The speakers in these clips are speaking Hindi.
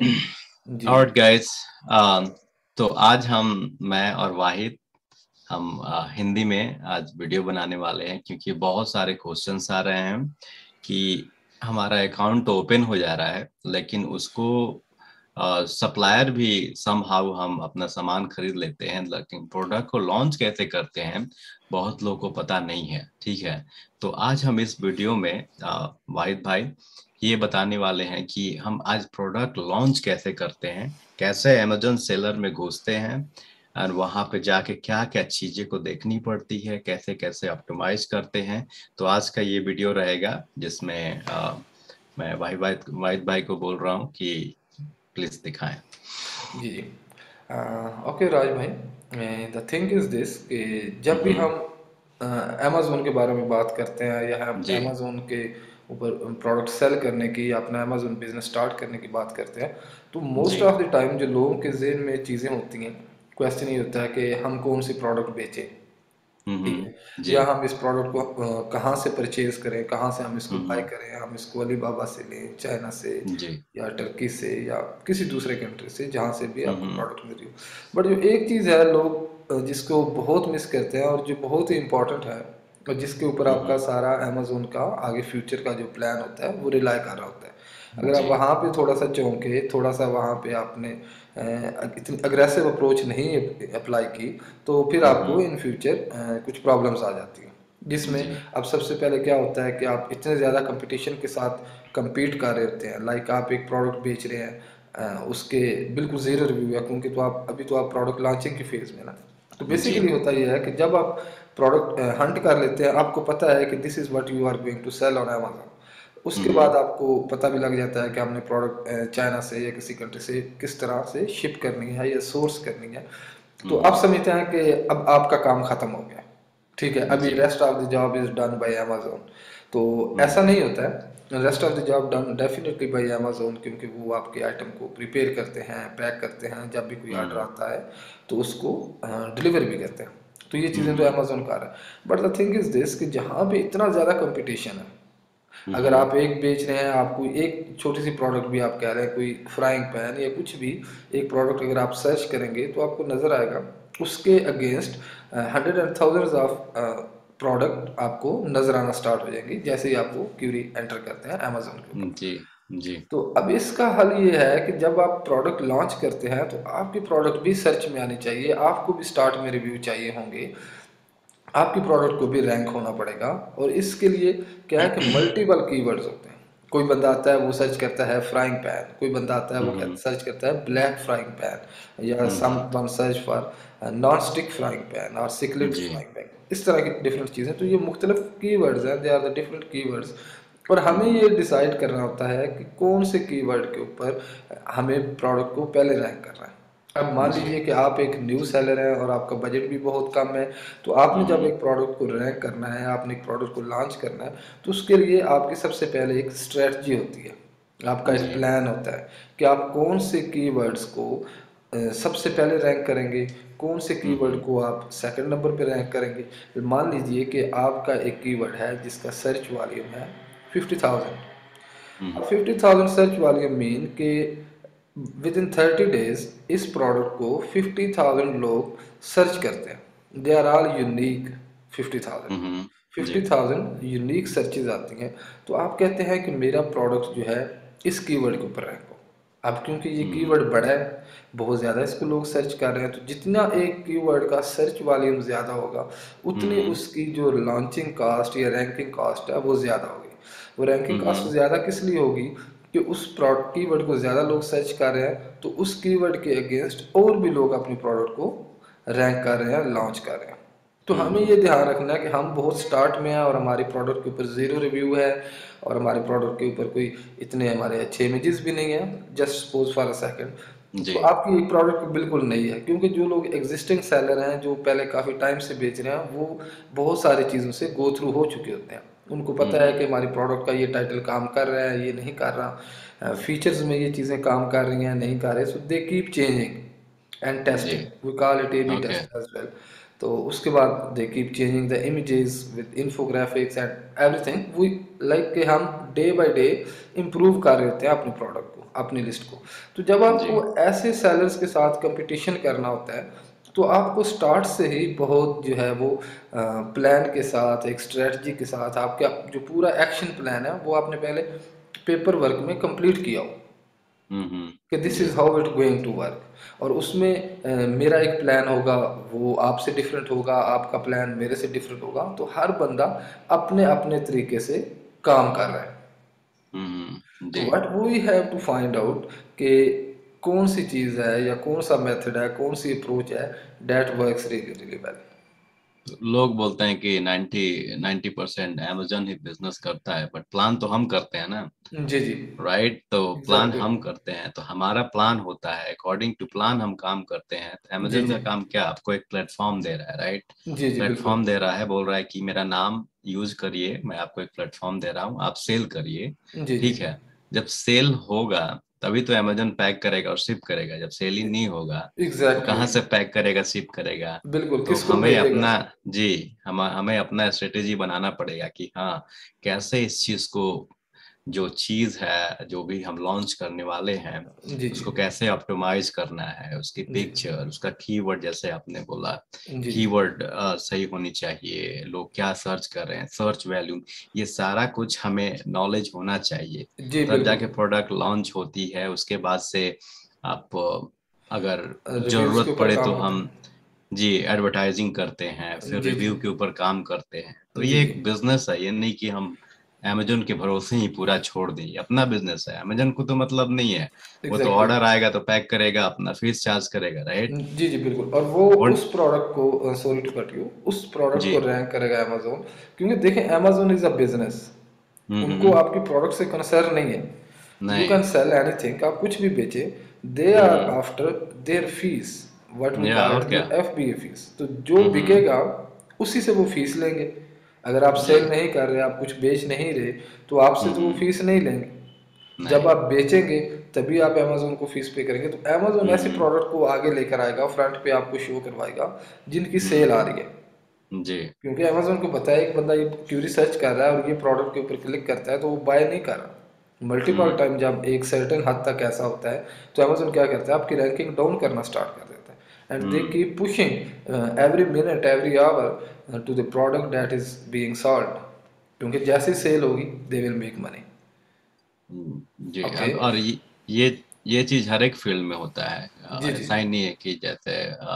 जी। और गाइस, तो आज मैं और वाहिद हिंदी में आज वीडियो बनाने वाले हैं, क्योंकि बहुत सारे क्वेश्चंस आ रहे हैं कि हमारा अकाउंट तो ओपन हो जा रहा है, लेकिन उसको सप्लायर भी समहाउ हम अपना सामान खरीद लेते हैं, लेकिन प्रोडक्ट को लॉन्च कैसे करते हैं बहुत लोगों को पता नहीं है। ठीक है, तो आज हम इस वीडियो में वाहिद भाई ये बताने वाले हैं कि हम आज प्रोडक्ट लॉन्च कैसे करते हैं, कैसे अमेजन सेलर में घुसते हैं और वहां पे जाके क्या क्या चीजें को देखनी पड़ती है, कैसे कैसे ऑप्टिमाइज करते हैं। तो आज का ये वीडियो रहेगा जिसमें मैं वाहिद भाई को बोल रहा हूँ कि प्लीज दिखाएं। जी, जी। ओके राज भाई, द थिंग इज़ दिस कि जब भी हम अमेज़न के बारे में बात करते हैं या हम जी अमेज़न के ऊपर प्रोडक्ट सेल करने की या अपना अमेज़न बिज़नेस स्टार्ट करने की बात करते हैं, तो मोस्ट जी। ऑफ द टाइम जो लोगों के ज़हन में चीज़ें होती हैं, क्वेश्चन ये होता है कि हम कौन सी प्रोडक्ट बेचें। ठीक है। जी। या हम इस प्रोडक्ट को कहाँ से परचेज करें, कहाँ से हम इसको बाय हम्म। करें, हम इसको अलीबाबा से लें, चाइना से जी। या टर्की से या किसी दूसरे कंट्री से, जहाँ से भी आपको हम्म। प्रोडक्ट मिल रही हो। बट जो एक चीज़ है, लोग जिसको बहुत मिस करते हैं और जो बहुत ही इंपॉर्टेंट है और जिसके ऊपर आपका हम्म। सारा अमेजोन का आगे फ्यूचर का जो प्लान होता है वो रिलाय कर रहा होता है। अगर आप जी। वहाँ पे थोड़ा सा चौंके, थोड़ा सा वहाँ पे आपने इतनी अग्रेसिव अप्रोच नहीं अप्लाई की, तो फिर आपको हम्म। इन फ्यूचर कुछ प्रॉब्लम्स आ जाती हैं। जिसमें जी। अब सबसे पहले क्या होता है कि आप इतने ज़्यादा कंपटीशन के साथ compete कर रहे होते हैं। लाइक आप एक प्रोडक्ट बेच रहे हैं, उसके बिल्कुल ज़ीरो रिव्यू है, क्योंकि तो आप प्रोडक्ट लॉन्चिंग की फेज़ में ना। तो जी। बेसिकली होता ये है कि जब आप प्रोडक्ट हंट कर लेते हैं, आपको पता है कि this is what you are going to sell on Amazon. उसके बाद हम्म। आपको पता भी लग जाता है कि हमने प्रोडक्ट चाइना से या किसी कंट्री से किस तरह से शिप करनी है या सोर्स करनी है। तो आप हम्म। समझते हैं कि अब आपका काम खत्म हो गया। ठीक है, अभी जी। Rest of the job is done by Amazon. तो ऐसा हम्म। नहीं होता है, rest of the job done definitely by Amazon, क्योंकि वो आपके आइटम को प्रिपेयर करते हैं, पैक करते हैं, जब भी कोई ऑर्डर हम्म। आता है तो उसको डिलीवर भी करते हैं। तो ये चीज़ें तो हम्म। अमेजोन कर रहा है। But the thing is this कि जहाँ पे इतना ज़्यादा कंपटीशन है, अगर हम्म। आप एक बेच रहे हैं, आप कोई एक छोटी सी प्रोडक्ट भी आप कह रहे हैं, कोई फ्राइंग पैन या कुछ भी एक प्रोडक्ट अगर आप सर्च करेंगे तो आपको नज़र आएगा उसके against hundred and thousands of product आपको नज़र आना स्टार्ट हो जाएंगी, जैसे ही आप वो क्यूरी एंटर करते हैं अमेजोन के ऊपर। जी। जी। तो अब इसका हल ये है कि जब आप प्रोडक्ट लॉन्च करते हैं तो आपकी प्रोडक्ट भी सर्च में आनी चाहिए, आपको भी स्टार्ट में रिव्यू चाहिए होंगे, आपकी प्रोडक्ट को भी रैंक होना पड़ेगा। और इसके लिए क्या है कि मल्टीपल कीवर्ड्स होते हैं। कोई बंदा आता है वो सर्च करता है फ्राइंग पैन, कोई बंदा आता है वो हम्म। सर्च करता है ब्लैक फ्राइंग पैन, या some hmm. One search for non stick frying pan और सिकलेट जी। Frying pan. इस तरह की डिफरेंट चीज़ें, तो ये मुख्तलिफ कीवर्ड्स हैं, they are the different keywords. और हमें हम्म। ये डिसाइड करना होता है कि कौन से कीवर्ड के ऊपर हमें प्रोडक्ट को पहले रैंक करना है। अब मान जी। लीजिए कि आप एक न्यू सेलर हैं और आपका बजट भी बहुत कम है, तो आपने जब हम्म। एक प्रोडक्ट को रैंक करना है, आपने एक प्रोडक्ट को लॉन्च करना है, तो उसके लिए आपकी सबसे पहले एक स्ट्रेटजी होती है, आपका एक जी। प्लान होता है कि आप कौन से कीवर्ड्स को सबसे पहले रैंक करेंगे, कौन से कीवर्ड हम्म। को आप सेकंड नंबर पे रैंक करेंगे। तो मान लीजिए कि आपका एक कीवर्ड है जिसका सर्च वॉल्यूम है 50,000। अब हम्म। 50,000 सर्च वॉल्यूम मीन के विद इन 30 डेज इस प्रोडक्ट को 50,000 लोग सर्च करते हैं। They are all unique 50,000। जी। 50,000 यूनिक सर्चेज आती हैं। तो आप कहते हैं कि मेरा प्रोडक्ट जो है इस कीवर्ड के ऊपर रैंक हो। अब क्योंकि ये हम्म। कीवर्ड बड़ा है, बहुत ज़्यादा इसको लोग सर्च कर रहे हैं, तो जितना एक कीवर्ड का सर्च वॉल्यूम ज़्यादा होगा, उतनी हम्म। उसकी जो लॉन्चिंग कास्ट या रैंकिंग कास्ट है वो ज़्यादा होगी। वो रैंकिंग कास्ट हम्म। ज़्यादा किस लिए होगी कि उस प्रोडक्ट कीवर्ड को ज़्यादा लोग सर्च कर रहे हैं, तो उस कीवर्ड के अगेंस्ट और भी लोग अपनी प्रोडक्ट को रैंक कर रहे हैं, लॉन्च कर रहे हैं। तो हमें हम्म। ये ध्यान रखना है कि हम बहुत स्टार्ट में हैं और हमारी प्रोडक्ट के ऊपर ज़ीरो रिव्यू है, और हमारे प्रोडक्ट के ऊपर कोई इतने हमारे अच्छे इमेजेस भी नहीं है, just suppose for a second. जी। तो आपकी प्रोडक्ट बिल्कुल नहीं है, क्योंकि जो लोग एग्जिस्टिंग सेलर हैं, जो पहले काफ़ी टाइम से बेच रहे हैं, वो बहुत सारी चीज़ों से गो थ्रू हो चुके होते हैं। उनको पता है हम्म। कि हमारी प्रोडक्ट का ये टाइटल काम कर रहा है, ये नहीं कर रहा, फीचर्स में ये चीज़ें काम कर रही हैं, नहीं कर रहे, so they keep changing and जी। Testing, we call it A B okay. Test as well. तो उसके बाद they keep changing the images with infographics and everything, we like कि हम डे बाय डे इम्प्रूव कर रहे होते हैं अपने प्रोडक्ट को, अपनी लिस्ट को। तो जब जी। आपको ऐसे सेलर्स के साथ कंपटीशन करना होता है, तो आपको स्टार्ट से ही बहुत जो है वो प्लान के साथ, एक स्ट्रेटजी के साथ, आपका जो पूरा एक्शन प्लान है वो आपने पहले पेपर वर्क में कंप्लीट किया हो कि दिस जी। Is how it going to work. और उसमें मेरा एक प्लान होगा, वो आपसे डिफरेंट होगा, आपका प्लान मेरे से डिफरेंट होगा, तो हर बंदा अपने अपने तरीके से काम कर रहा है। तो जी। What we have to find out कि कौन सी चीज़ है या कौन सा मेथड है, कौन सी अप्रोच है that works really really well. लोग बोलते हैं कि 90% अमेजन ही बिजनेस करता है, बट प्लान तो हम करते हैं ना। जी जी। राइट, तो प्लान एग्जैक्टली। हम करते हैं, तो हमारा प्लान होता है, अकॉर्डिंग टू प्लान हम काम करते हैं। तो जी अमेजन जी। का काम क्या, आपको एक प्लेटफॉर्म दे रहा है, राइट। जी जी बिल्कुल। प्लेटफॉर्म दे रहा है, बोल रहा है कि मेरा नाम यूज करिए, मैं आपको एक प्लेटफॉर्म दे रहा हूँ, आप सेल करिए। जी जी। ठीक है। जब सेल होगा तभी तो अमेजन पैक करेगा और शिप करेगा। जब सेल ही नहीं होगा तो एग्जैक्टली। कहाँ से पैक करेगा, शिप करेगा। बिल्कुल, तो किसको हमें भेजेगा। अपना, जी, हमें अपना स्ट्रेटेजी बनाना पड़ेगा कि हाँ, कैसे इस चीज को, जो चीज है, जो भी हम लॉन्च करने वाले हैं, जी जी। उसको कैसे ऑप्टिमाइज करना है, उसकी जी पिक्चर, उसका कीवर्ड, जैसे आपने बोला, जी। जी कीवर्ड सही होनी चाहिए, लोग क्या सर्च कर रहे हैं, सर्च वैल्यू, ये सारा कुछ हमें नॉलेज होना चाहिए। जी तब बिल्कुल। जाके प्रोडक्ट लॉन्च होती है। उसके बाद से आप अगर रिव्यूज़ के जरूरत ऊपर पड़े काम तो होता हम, जी, एडवर्टाइजिंग करते हैं, फिर है। जी जी। रिव्यू के ऊपर काम करते हैं। तो जी ये जी। एक बिजनेस है, ये नहीं कि हम अमेजन के भरोसे ही पूरा छोड़ दें। ये अपना बिजनेस है, अमेजन को तो मतलब नहीं है। वो तो एग्जैक्टली। ऑर्डर आएगा तो पैक करेगा, अपना फीस चार्ज करेगा, राइट। जी जी बिल्कुल। और वो और उस प्रोडक्ट को, सॉरी टू कट यू, उस प्रोडक्ट जी। को रैंक करेगा अमेजोन। क्योंकि देखें, अमेजोन इज़ अ बिजनेस, उनको हम्म। आपकी प्रोडक्ट से कंसर्न नहीं है। यू नहीं। कैन सेल एनीथिंग, आप कुछ भी बेचे, they are hmm. After their fees, what we या कॉल और इट क्या। The FBA fees. तो जो हम्म। बिकेगा उसी से वो फीस लेंगे। अगर आप जी। सेल नहीं कर रहे, आप कुछ बेच नहीं रहे, तो आपसे तो वो हम्म। फीस नहीं लेंगे। जब नहीं। आप बेचेंगे तभी आप अमेजोन को फीस पे करेंगे। तो अमेजोन ऐसे हम्म। प्रोडक्ट को आगे लेकर आएगा, फ्रंट पे आपको शो करवाएगा जिनकी सेल आ हम्म। रही है। जी। क्योंकि अमेजोन को पता है कि बंदा ये क्यूरी सर्च कर रहा है और ये प्रोडक्ट के ऊपर क्लिक करता है, तो वो बाय नहीं कर रहा। मल्टीपल हम्म। टाइम जब एक सर्टेन हद तक ऐसा होता है, तो अमेजोन क्या करता है, आपकी रैंकिंग डाउन करना स्टार्ट कर देता है। And they hmm. Keep pushing every minute, every hour to the product that is being sold. क्योंकि जैसी सेल होगी दे विल मेक मनी। जी। ओके। और ये चीज हर एक फील्ड में होता है। जी जी। ऐसा ही नहीं है कि जैसे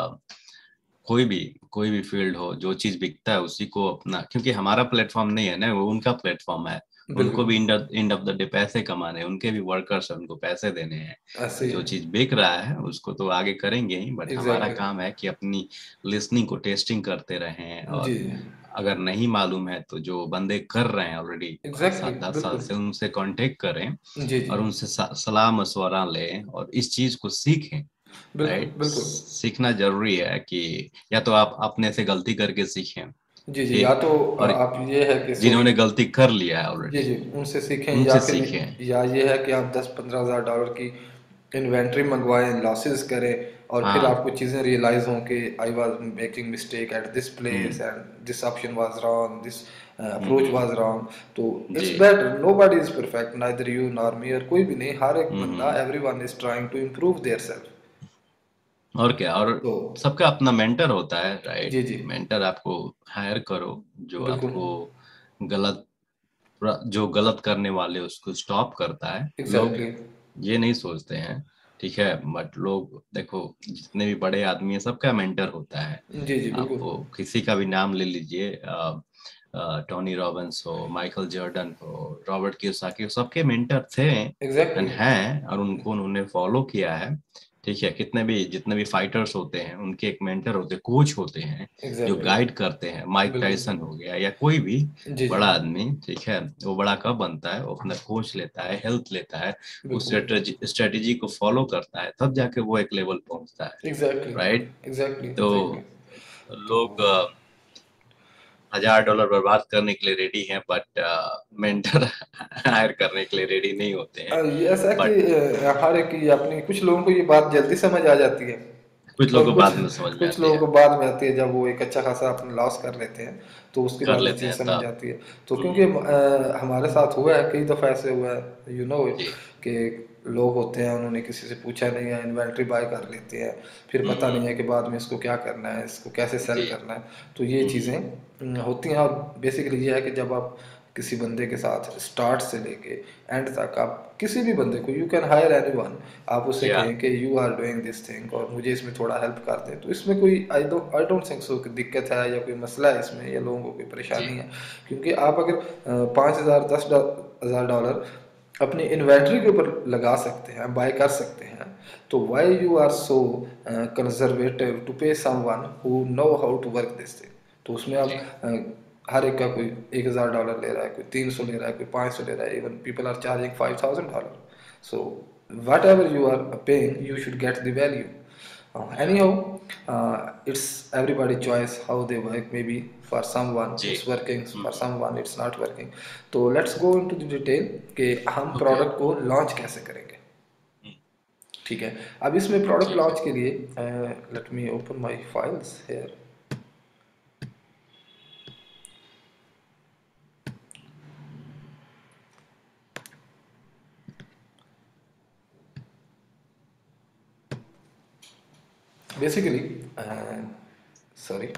कोई भी कोई भी फील्ड हो, जो चीज बिकता है उसी को अपना, क्योंकि हमारा प्लेटफॉर्म नहीं है ना, वो उनका प्लेटफॉर्म है। उनको बिल्कुल। भी एंड ऑफ द डे पैसे कमाने हैं, उनके भी वर्कर्स हैं, उनको पैसे देने हैं। ऐसे तो ही जो है। चीज बिक रहा है उसको तो आगे करेंगे ही, बट हमारा एग्जैक्टली। काम है कि अपनी लिसनिंग को टेस्टिंग करते रहें। जी और जी। अगर नहीं मालूम है तो जो बंदे कर रहे हैं ऑलरेडी एग्जैक्टली 7-10 साल बिल्कुल। से, उनसे कांटेक्ट करें जी जी। और उनसे सलाह मशवरा लें और इस चीज को सीखें। बिल्कुल राइट, बिल्कुल। सीखना जरूरी है कि या तो आप अपने से गलती करके सीखें। जी जी। या ठीक। तो और आप ये है कि सॉरी। जिन्होंने गलती कर लिया है जी ऑलरेडी, जी, उनसे सीखें, या उनसे फिर सीखें। या ये है कि आप 10-15 हज़ार डॉलर की इन्वेंट्री मंगवाएं, लॉसेस करें, और फिर हाँ। आपको चीज़ें रियलाइज हों कि I was making mistake at this hmm. Place and this option was wrong, this approach hmm. Was wrong. तो जी। It's better, nobody is perfect, neither you nor me, और कोई भी नहीं, हर एक बंदा, hmm. Everyone is trying to improve their self. और क्या। और तो सबका अपना मेंटर होता है, राइट। जी जी। मेंटर आपको हायर करो, जो बिल्कुल। आपको गलत, जो गलत करने वाले उसको स्टॉप करता है। लोग एग्जैक्टली। ये नहीं सोचते हैं, ठीक है, बट लोग देखो, जितने भी बड़े आदमी है सबका मेंटर होता है। जी जी आप बिल्कुल। किसी का भी नाम ले लीजिए, टोनी रॉबिन्स हो, माइकल जॉर्डन हो, रॉबर्ट कियोसाकी हो, सबके मेंटर थे एंड एग्जैक्टली। हैं, और उनको उन्होंने फॉलो किया है। ठीक है, कितने भी जितने भी फाइटर्स होते हैं उनके एक मेंटर होते हैं, कोच होते हैं, जो एग्जैक्टली। गाइड करते हैं। माइक बिल्कुल। टाइसन हो गया या कोई भी जी जी। बड़ा आदमी, ठीक है, वो बड़ा कब बनता है, वो अपना कोच लेता है, हेल्प लेता है, उस बिल्कुल। स्ट्रेटेजी को फॉलो करता है, तब जाके वो एक लेवल पहुंचता है। एग्जैक्टली। राइट। एग्जैक्टली तो एग्जैक्टली। तो लोग $1000 बर्बाद करने के लिए रेडी हैं, बट मेंटर हायर करने के लिए रेडी नहीं होते हैं। ये ऐसा है कि बट हर एक की अपनी, कुछ लोगों को ये बात जल्दी समझ आ जाती है कुछ लोगों और को कुछ बाद में समझ में कुछ आती लोगों है। को बाद में आती है, जब वो एक अच्छा खासा अपना लॉस कर लेते हैं तो उसके कर बाद ये लेते चीज़ हैं समझ तब। आती है। तो क्योंकि हम्म। हमारे साथ हुआ है, कई दफ़ा ऐसे हुआ है, यू नो इट, जी। कि लोग होते हैं, उन्होंने किसी से पूछा नहीं है, इन्वेंट्री बाय कर लेते हैं, फिर पता नहीं हम्म। है कि बाद में इसको क्या करना है, इसको कैसे सेल जी। करना है। तो ये चीज़ें होती हैं। और बेसिकली ये है कि जब आप किसी बंदे के साथ स्टार्ट से लेके एंड तक, आप किसी भी बंदे को, यू कैन हायर एनीवन, आप उससे या। कहें कि you are doing this thing और मुझे इसमें थोड़ा हेल्प कर दें, तो इसमें कोई आई डोंट थिंक सो कि दिक्कत है या कोई मसला है इसमें, या लोगों को कोई जी। परेशानी है। क्योंकि आप अगर 5,000 10,000 डॉलर अपनी इन्वेंट्री के ऊपर लगा सकते हैं, बाय कर सकते हैं, तो why you are so conservative to pay someone who know how to work this thing. तो उसमें आप जी। हर एक का, कोई 1,000 डॉलर ले रहा है, कोई 300 ले रहा है, कोई 500 ले रहा है, even people are charging $5,000। So whatever you are paying, you should get the value. Yeah. Anyhow, it's everybody choice how they work. Maybe for someone जी। it's working, for someone it's not working. तो let's go into the detail कि हम ओके। प्रोडक्ट को लॉन्च कैसे करेंगे। ठीक है, अब इसमें प्रोडक्ट ठीक है। लॉन्च के लिए let me open my files here. Basically sorry,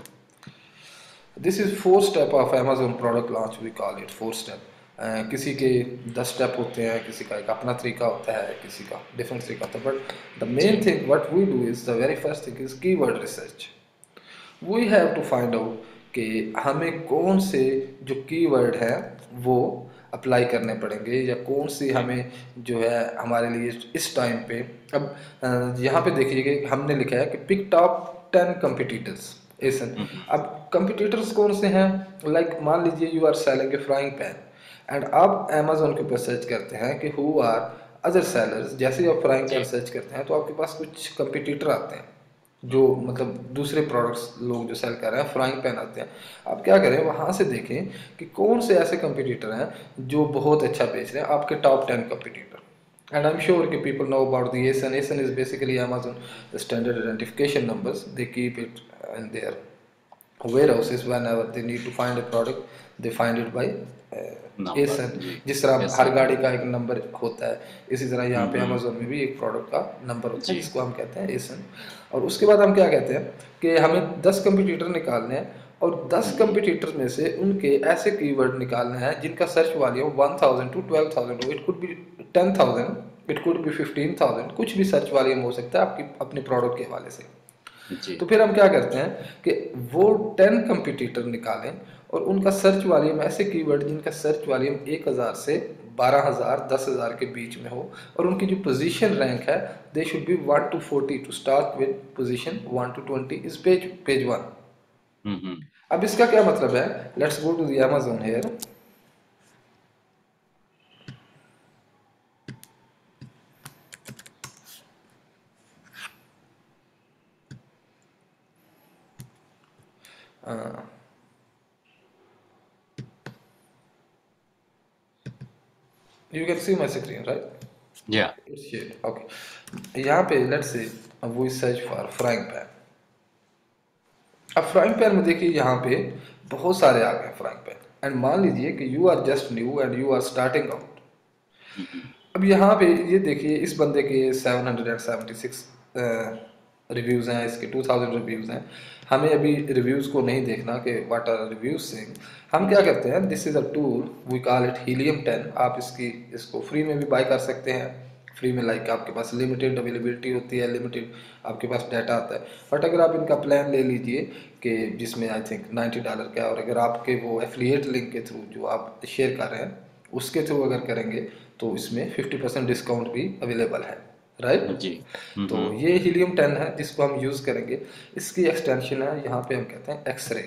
this is 4 step of Amazon product launch, we call it 4 step. किसी के 10 स्टेप होते हैं, किसी का एक अपना तरीका होता है, किसी का डिफरेंट तरीका होता है, बट द जी। Main thing what we do is, the very first thing is keyword research. We have to find out कि हमें कौन से जो कीवर्ड है वो अप्लाई करने पड़ेंगे, या कौन सी जी। हमें जो है हमारे लिए इस टाइम पे। अब यहाँ पे देखिए कि हमने लिखा है कि pick top 10 competitors ASIN. Hmm. अब कंपिटिटर्स कौन से हैं? लाइक मान लीजिए you are selling a frying pan, and आप अमेजोन के ऊपर सर्च करते हैं कि हु आर अदर सेलर्स। जैसे ही आप फ्राइंग पैन जी। सर्च करते हैं तो आपके पास कुछ कंपिटिटर आते हैं, जो मतलब दूसरे प्रोडक्ट्स लोग जो सेल कर रहे हैं, फ्राइंग पैन आते हैं। आप क्या करें, वहाँ से देखें कि कौन से ऐसे कंपटीटर हैं जो बहुत अच्छा बेच रहे हैं, आपके top 10 competitor. And I am sure कि people know about the ASIN. ASIN is basically Amazon standard identification numbers, they keep it in their warehouses whenever they need to find a product, they find it by number. ASIN। जी। जिस तरह यस हर सर। गाड़ी का एक नंबर होता है, इसी तरह यहाँ पे हम्म। अमेजोन में भी एक प्रोडक्ट का नंबर होता है जी। जिसको हम कहते हैं ASIN। और उसके बाद हम क्या कहते हैं कि हमें 10 कंपटीटर निकालने हैं, और 10 हम्म। कंपटीटर में से उनके ऐसे कीवर्ड निकालने हैं जिनका सर्च वॉल्यूम 1000 टू 12,000 हो। It could be 10,000, it could be 15,000, कुछ भी सर्च वॉल्यूम हो सकता है आपकी अपने प्रोडक्ट के हवाले से। जी। तो फिर हम क्या करते हैं कि वो 10 कंपटीटर निकालें, और उनका सर्च वॉल्यूम, ऐसे कीवर्ड जिनका सर्च वॉल्यूम 1,000 से 12,000 10,000 के बीच में हो, और उनकी जो पोजीशन रैंक है, they should be 1 to 40। To start with position 1 to 20 is page 1। Hmm. अब इसका क्या मतलब है, let's go to the Amazon here. You can see my screen right? Yeah. Okay, यहाँ पे लेट्स से वो सर्च फॉर फ्राइंग पैन। अब फ्राइंग पैन में देखिए यहाँ पे बहुत सारे आ गए फ्राइंग पैन, एंड मान लीजिए कि you are just new and you are starting out. Hmm. अब यहाँ पे ये देखिए, इस बंदे के 776 रिव्यूज़ हैं, इसके 2000 रिव्यूज़ हैं। हमें अभी रिव्यूज़ को नहीं देखना कि व्हाट आर रिव्यूज सेइंग। हम क्या जी। करते हैं, this is a tool, we call it helium 10। आप इसको फ्री में भी बाय कर सकते हैं। फ्री में लाइक आपके पास लिमिटेड अवेलेबिलिटी होती है, लिमिटेड आपके पास डाटा आता है। बट अगर आप इनका प्लान ले लीजिए कि जिसमें आई थिंक $90 का, और अगर आपके वो एफिलिएट लिंक के थ्रू जो आप शेयर कर रहे हैं उसके थ्रू अगर करेंगे, तो इसमें 50% डिस्काउंट भी अवेलेबल है, राइट? जी। तो ये हीलियम 10 है जिसको हम यूज़ करेंगे। इसकी एक्सटेंशन है, यहाँ पे हम कहते हैं एक्सरे।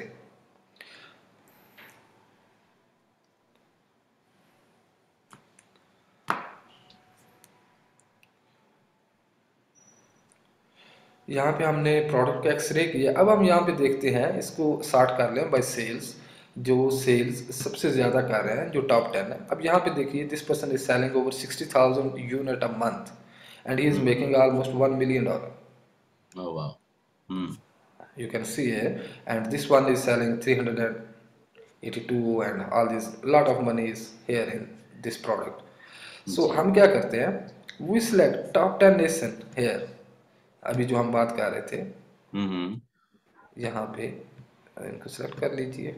यहाँ पे हमने प्रोडक्ट का एक्सरे किया। अब हम यहाँ पे देखते हैं, इसको सार्ट कर लें बाय सेल्स। जो सेल्स सबसे ज़्यादा कर रहे हैं, जो टॉप 10 है। अब यहाँ पे देखिए, this person is selling over 60,000 unit a month, and he is hmm. Making almost $1 million। Oh वाह। Hmm. You can see here, and this one is selling 382 and all this, lot of money is here in this product. So जी। हम क्या करते हैं, we select top 10 nation here, अभी जो हम बात कर रहे थे हम्म। यहाँ पे इनको सेलेक्ट कर लीजिए।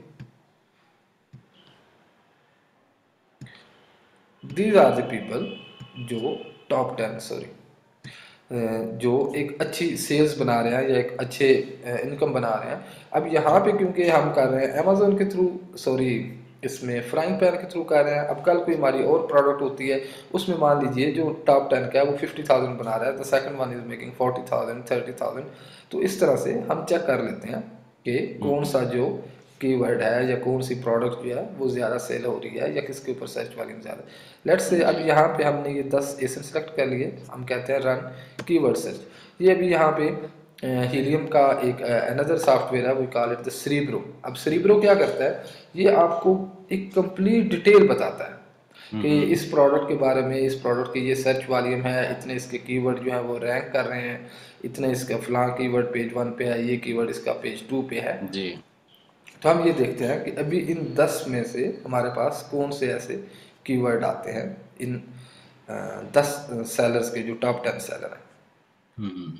These are the people जो टॉप 10 सॉरी जो एक अच्छी सेल्स बना रहे हैं या एक अच्छे इनकम बना रहे हैं। अब यहाँ पे क्योंकि हम कर रहे हैं अमेजोन के थ्रू, सॉरी इसमें फ्राइंग पैन के थ्रू कर रहे हैं। अब कल कोई हमारी और प्रोडक्ट होती है, उसमें मान लीजिए जो टॉप 10 का है वो 50,000 बना रहा है, the second one is making 40,000 30,000। तो इस तरह से हम चेक कर लेते हैं कि कौन सा जो कीवर्ड है या कौन सी प्रोडक्ट जो है वो ज़्यादा सेल हो रही है या किसके ऊपर सर्च वॉल्यूम ज़्यादा। लेट्स से अब जी। यहाँ पे हमने ये 10 एसन सेलेक्ट कर लिए, हम कहते हैं रन कीवर्ड सर्च। ये अभी यहाँ पे हीलियम का एक अनदर सॉफ्टवेयर है, वो कॉल इट द सेरिब्रो। अब सेरिब्रो क्या करता है, ये आपको एक कंप्लीट डिटेल बताता है कि हम्म। इस प्रोडक्ट के बारे में, इस प्रोडक्ट के ये सर्च वॉल्यूम है, इतने इसके कीवर्ड जो है वो रैंक कर रहे हैं, इतने इसका फलां कीवर्ड पेज 1 पे है, ये कीवर्ड इसका पेज 2 पे है। जी। तो हम ये देखते हैं कि अभी इन 10 में से हमारे पास कौन से ऐसे कीवर्ड आते हैं इन 10 सेलर्स के जो टॉप 10 सेलर हैं। Hmm.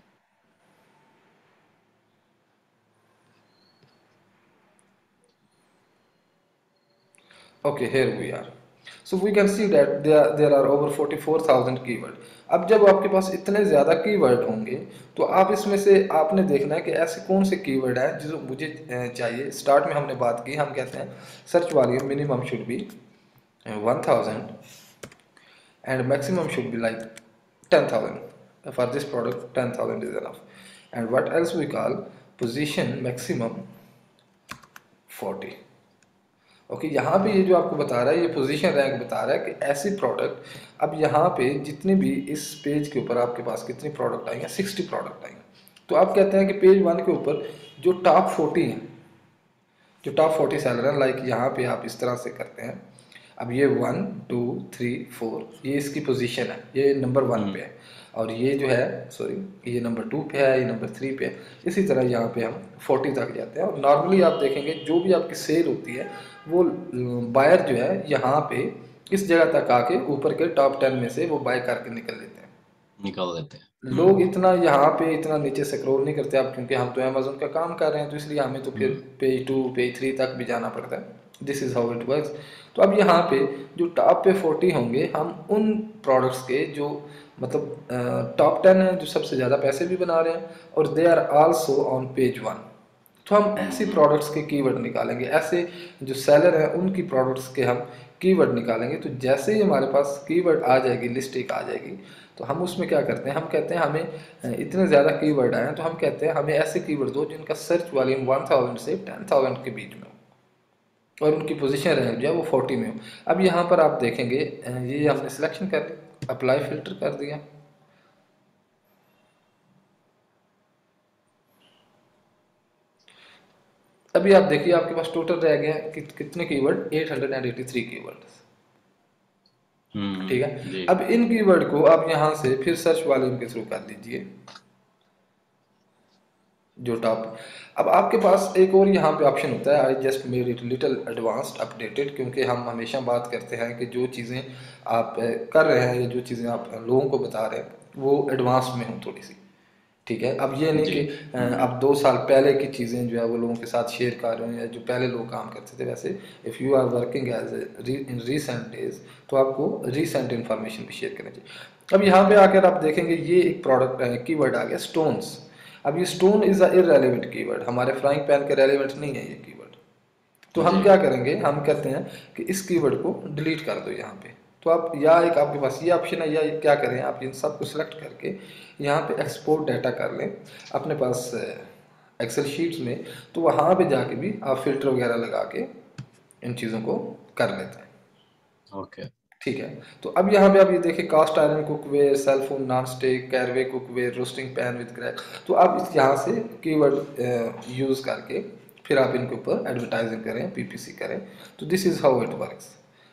Okay, here we are. So we can see that there are over 44,000 keyword. अब जब आपके पास इतने ज़्यादा कीवर्ड होंगे तो आप इसमें से आपने देखना है कि ऐसे कौन से कीवर्ड हैं जो मुझे चाहिए। स्टार्ट में हमने बात की, हम कहते हैं search volume minimum should be 1000 and maximum should be like 10,000. For this product 10,000 is enough. And what else we call position maximum 40। Okay, यहाँ पे ये जो आपको बता रहा है, ये पोजीशन रैंक बता रहा है कि ऐसी प्रोडक्ट, अब यहाँ पे जितने भी इस पेज के ऊपर आपके पास कितनी प्रोडक्ट आई हैं, 60 प्रोडक्ट आई हैं। तो आप कहते हैं कि पेज 1 के ऊपर जो टॉप 40 हैं, जो टॉप 40 सेलर हैं, लाइक यहाँ पे आप इस तरह से करते हैं। अब ये 1 2 3 4 ये इसकी पोजीशन है, ये नंबर 1 पे है, और ये जो है सॉरी ये नंबर 2 पे है, ये नंबर 3 पे है। इसी तरह यहाँ पे हम 40 तक जाते हैं। और नॉर्मली आप देखेंगे जो भी आपकी सेल होती है वो बायर जो है यहाँ पे इस जगह तक आके ऊपर के टॉप 10 में से वो बाय करके निकल लेते हैं। निकाल देते हैं। लोग इतना यहाँ पे इतना नीचे स्क्रॉल नहीं करते। अब क्योंकि हम तो अमेजोन का काम कर रहे हैं तो इसलिए हमें तो फिर पेज 2 पेज 3 तक भी जाना पड़ता है। This is how it works. तो अब यहाँ पे जो टॉप पे 40 होंगे, हम उन प्रोडक्ट्स के जो मतलब टॉप 10 हैं जो सबसे ज़्यादा पैसे भी बना रहे हैं और they are also on page 1। तो हम ऐसी प्रोडक्ट्स के कीवर्ड निकालेंगे, ऐसे जो सेलर हैं उनकी प्रोडक्ट्स के हम कीवर्ड निकालेंगे। तो जैसे ही हमारे पास कीवर्ड आ जाएगी, लिस्ट एक आ जाएगी, तो हम उसमें क्या करते हैं, हम कहते हैं हमें इतने ज़्यादा कीवर्ड आए हैं तो हम कहते हैं हमें ऐसे कीवर्ड दो जिनका सर्च वॉल्यूम 1000 से 10,000 के बीच में हो और उनकी पोजीशन रैंक जो है वो 40 में हो। अब यहाँ पर आप देखेंगे ये हमने सिलेक्शन कर ली, अप्लाई फिल्टर कर दिया। अभी आप देखिए आपके पास टोटल रह गए हैं कितने कीवर्ड, 883 कीवर्ड। ठीक है, जी। अब इन कीवर्ड को आप यहाँ से फिर सर्च वॉल्यूम के थ्रू कर लीजिए जो टॉप। अब आपके पास एक और यहाँ पे ऑप्शन होता है, I just made it little advanced updated, क्योंकि हम हमेशा बात करते हैं कि जो चीज़ें आप कर रहे हैं या जो चीज़ें आप लोगों को बता रहे हैं वो एडवांस में हो थोड़ी सी। ठीक है, अब ये नहीं जी। कि अब 2 साल पहले की चीज़ें जो है वो लोगों के साथ शेयर कर रहे हैं या जो पहले लोग काम करते थे वैसे। If you are working as in recent days तो आपको रीसेंट इन्फॉर्मेशन भी शेयर करनी चाहिए। अब यहाँ पे आकर आप देखेंगे ये एक प्रोडक्ट कीवर्ड आ गया स्टोन्स। अब ये stone is a irrelevant keyword, हमारे फ्राइंग पैन के रेलेवेंट नहीं है ये कीवर्ड। तो हम जी। क्या करेंगे, हम कहते हैं कि इस कीवर्ड को डिलीट कर दो यहाँ पे। तो आप या एक आपके पास ये ऑप्शन है, या क्या करें आप इन सब को सिलेक्ट करके यहाँ पे एक्सपोर्ट डाटा कर लें अपने पास एक्सेल शीट्स में। तो वहाँ पे जाके भी आप फिल्टर वगैरह लगा के इन चीज़ों को कर लेते हैं। ओके। ठीक है, तो अब यहाँ पे आप ये देखिए cast iron cookware, cell phone non stick, caraway cookware, roasting pan with rack. तो आप इस यहाँ से कीवर्ड यूज़ करके फिर आप इनके ऊपर एडवर्टाइजिंग करें, पीपीसी करें। तो this is how it works.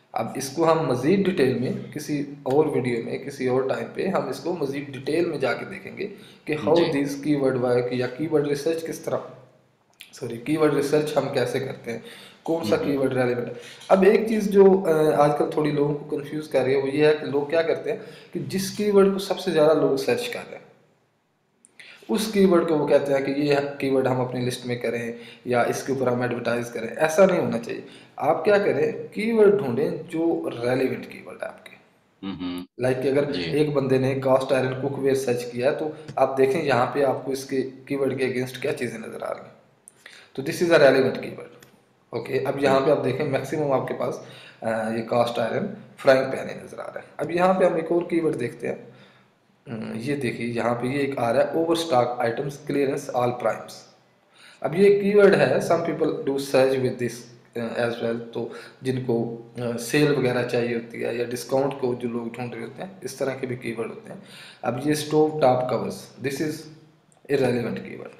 अब इसको हम मज़ीद डिटेल में किसी और वीडियो में, किसी और टाइम पे हम इसको मज़ीद डिटेल में जाके देखेंगे कि हाउ जी। दिस कीवर्ड वर्क, या कीवर्ड रिसर्च किस तरह, सॉरी, कीवर्ड रिसर्च हम कैसे करते हैं, कौन सा हम्म। कीवर्ड रेलेवेंट है। अब एक चीज़ जो आजकल थोड़ी लोगों को कंफ्यूज कर रही है वो ये है कि लोग क्या करते हैं कि जिस कीवर्ड को सबसे ज़्यादा लोग सर्च कर रहे हैं उस कीवर्ड को वो कहते हैं कि ये कीवर्ड हम अपनी लिस्ट में करें या इसके ऊपर हम एडवर्टाइज करें। ऐसा नहीं होना चाहिए। आप क्या करें, कीवर्ड ढूंढें जो रेलेवेंट कीवर्ड है आपके। हम्म। लाइक कि अगर जी। एक बंदे ने कास्ट आयरन कुकवेयर सर्च किया है तो आप देखें यहाँ पे आपको इसके कीवर्ड के अगेंस्ट क्या चीज़ें नज़र आ रही हैं, तो this is a relevant keyword. Okay, अब यहाँ पे आप देखें मैक्सिमम आपके पास ये कास्ट आयरन फ्राइंग पैन ही नज़र आ रहा है। अब यहाँ पे हम एक और कीवर्ड देखते हैं। ये देखिए यहाँ पे ये एक आ रहा है, over stock items clearance all primes. अब ये कीवर्ड है, some people do search with this as well. तो जिनको सेल वगैरह चाहिए होती है या डिस्काउंट को जो लोग ढूंढ रहे होते हैं, इस तरह के भी कीवर्ड होते हैं। अब ये stove top covers, this is irrelevant keyword.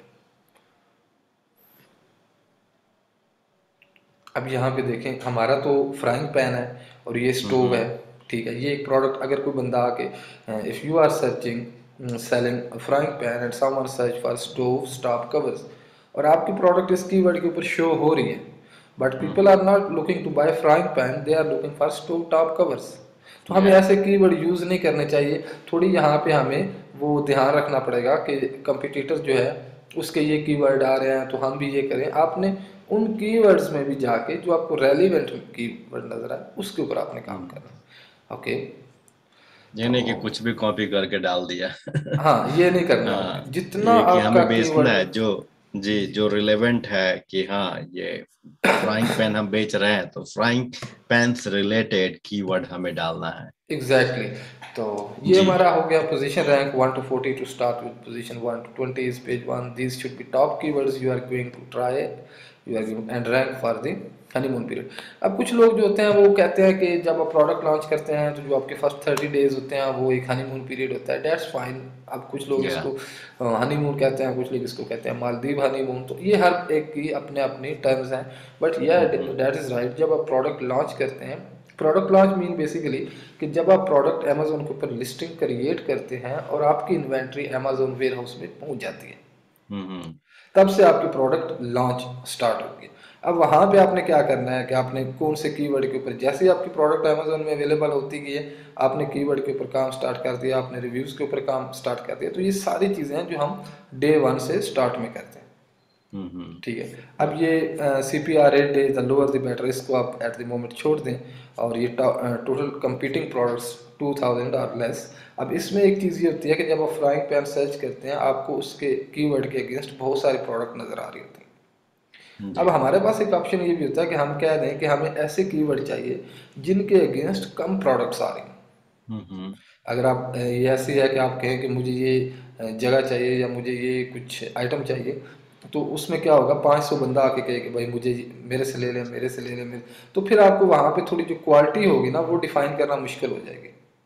अब यहाँ पे देखें हमारा तो फ्राइंग पैन है और ये स्टोव है। हम्म। ठीक है, ये एक प्रोडक्ट, अगर कोई बंदा आके if you are searching selling frying pan and someone search for stove top covers, और आपकी प्रोडक्ट इस कीवर्ड के ऊपर शो हो रही है, but people hmm. Are not looking to buy frying pan, they are looking for stove top covers. तो हमें या। ऐसे कीवर्ड यूज़ नहीं करने चाहिए। थोड़ी यहाँ पे हमें वो ध्यान रखना पड़ेगा कि कंपटीटर जो है उसके ये कीवर्ड आ रहे हैं तो हम भी ये करें। आपने उन कीवर्ड्स में भी जाके जो आपको रेलिवेंट कीवर्ड नजर आए उसके ऊपर आपने काम हम्म। करना है। ओके, ये तो नहीं कि कुछ भी कॉपी करके डाल दिया। हाँ, ये नहीं करना हाँ, आपने, जितना ये कि आपका हमें बेचना कीवर्ड। है जो, जी, जो रिलेवेंट है कि हाँ ये फ्राइंग पैन हम बेच रहे हैं तो फ्राइंग पैन से रिलेटेड कीवर्ड हमें डालना है। Exactly exactly. तो ये जी। हमारा हो गया position rank 1 to 40 to start with position 1 to 20 is page 1, these should be top keywords you are going to try, you are giving and rank for the honeymoon period. अब कुछ लोग जो होते हैं वो कहते हैं कि जब आप प्रोडक्ट लॉन्च करते हैं तो जो आपके फर्स्ट 30 डेज होते हैं वो एक हनीमून पीरियड होता है, डेट्स फाइन। अब कुछ लोग या। इसको हनीमून कहते हैं, कुछ लोग इसको कहते हैं मालदीव हनीमून, तो ये हर एक की अपने अपनी टर्म्स हैं। बट यह हम्म। दैट इज़ राइट, जब आप प्रोडक्ट लॉन्च करते हैं, प्रोडक्ट लॉन्च मीन बेसिकली कि जब आप प्रोडक्ट अमेजोन के ऊपर लिस्टिंग क्रिएट करते हैं और आपकी इन्वेंट्री अमेजोन वेयर हाउस में पहुंच जाती है, हम्म। तब से आपकी प्रोडक्ट लॉन्च स्टार्ट होगी। अब वहाँ पे आपने क्या करना है कि आपने कौन से कीवर्ड के ऊपर, जैसे ही आपकी प्रोडक्ट अमेजोन में अवेलेबल होती गई है, आपने कीवर्ड के ऊपर काम स्टार्ट कर दिया, आपने रिव्यूज़ के ऊपर काम स्टार्ट कर दिया। तो ये सारी चीज़ें हैं जो हम डे 1 से स्टार्ट में करते हैं। हम्म। ठीक है, अब ये CPR rate is the lower the better, इसको आप एट द मोमेंट छोड़ दें। और ये टोटल कंपीटिंग प्रोडक्ट्स 2000 और लेस। अब इसमें एक चीज़ ये होती है कि जब आप फ्राइंग पैन सर्च करते हैं आपको उसके कीवर्ड के अगेंस्ट बहुत सारे प्रोडक्ट नज़र आ रही होती हैं। जी। अब हमारे पास एक ऑप्शन ये भी होता है कि हम कह दें कि हमें ऐसे कीवर्ड चाहिए जिनके अगेंस्ट कम प्रोडक्ट्स आ रही हैं। हम्म। अगर आप ये ऐसी है कि आप कहें कि मुझे ये जगह चाहिए या मुझे ये कुछ आइटम चाहिए, तो उसमें क्या होगा, 500 बंदा आके कहे कि भाई मुझे मेरे से ले ले, मेरे से ले ले, मेरे, तो फिर आपको वहाँ पे थोड़ी जो क्वालिटी होगी ना वो डिफाइन करना मुश्किल हो जाएगी।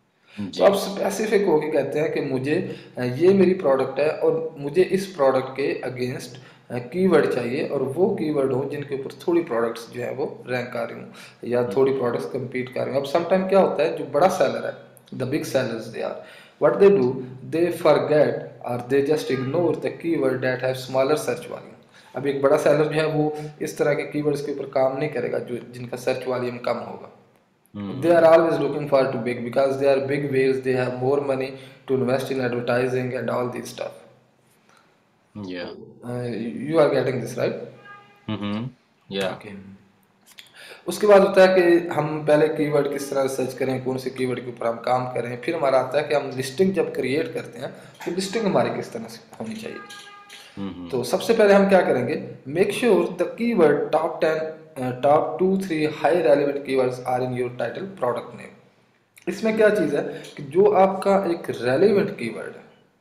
तो जी। आप स्पेसिफिक होके कहते हैं कि मुझे ये मेरी प्रोडक्ट है और मुझे इस प्रोडक्ट के अगेंस्ट कीवर्ड चाहिए, और वो कीवर्ड हो जिनके ऊपर थोड़ी प्रोडक्ट्स जो है वो रैंक कर रही हूँ या थोड़ी हम्म। प्रोडक्ट्स compete कर रही हूँ। अब समटाइम क्या होता है, जो बड़ा सेलर है, the big sellers, they are what they do, they forget और they just ignore the keyword that have smaller search volume. अब एक बड़ा सेलर जो है वो इस तरह के कीवर्ड्स के ऊपर काम नहीं करेगा जो जिनका सर्च वॉल्यूम कम होगा। They are hmm. always looking for to big because they are big whales. They have more money to invest in advertising and all this stuff. या। You are getting this right? हम्म। या। Okay. उसके बाद होता है कि हम पहले कीवर्ड किस तरह सर्च करें, कौन से कीवर्ड के ऊपर हम काम करें, फिर हमारा आता है कि हम लिस्टिंग जब क्रिएट करते हैं तो लिस्टिंग हमारी किस तरह से होनी चाहिए। हम्म। तो सबसे पहले हम क्या करेंगे, make sure the keyword top 10 top 2 3 high relevant keywords are in your title product name. इसमें क्या चीज़ है कि जो आपका एक रेलेवेंट कीवर्ड है,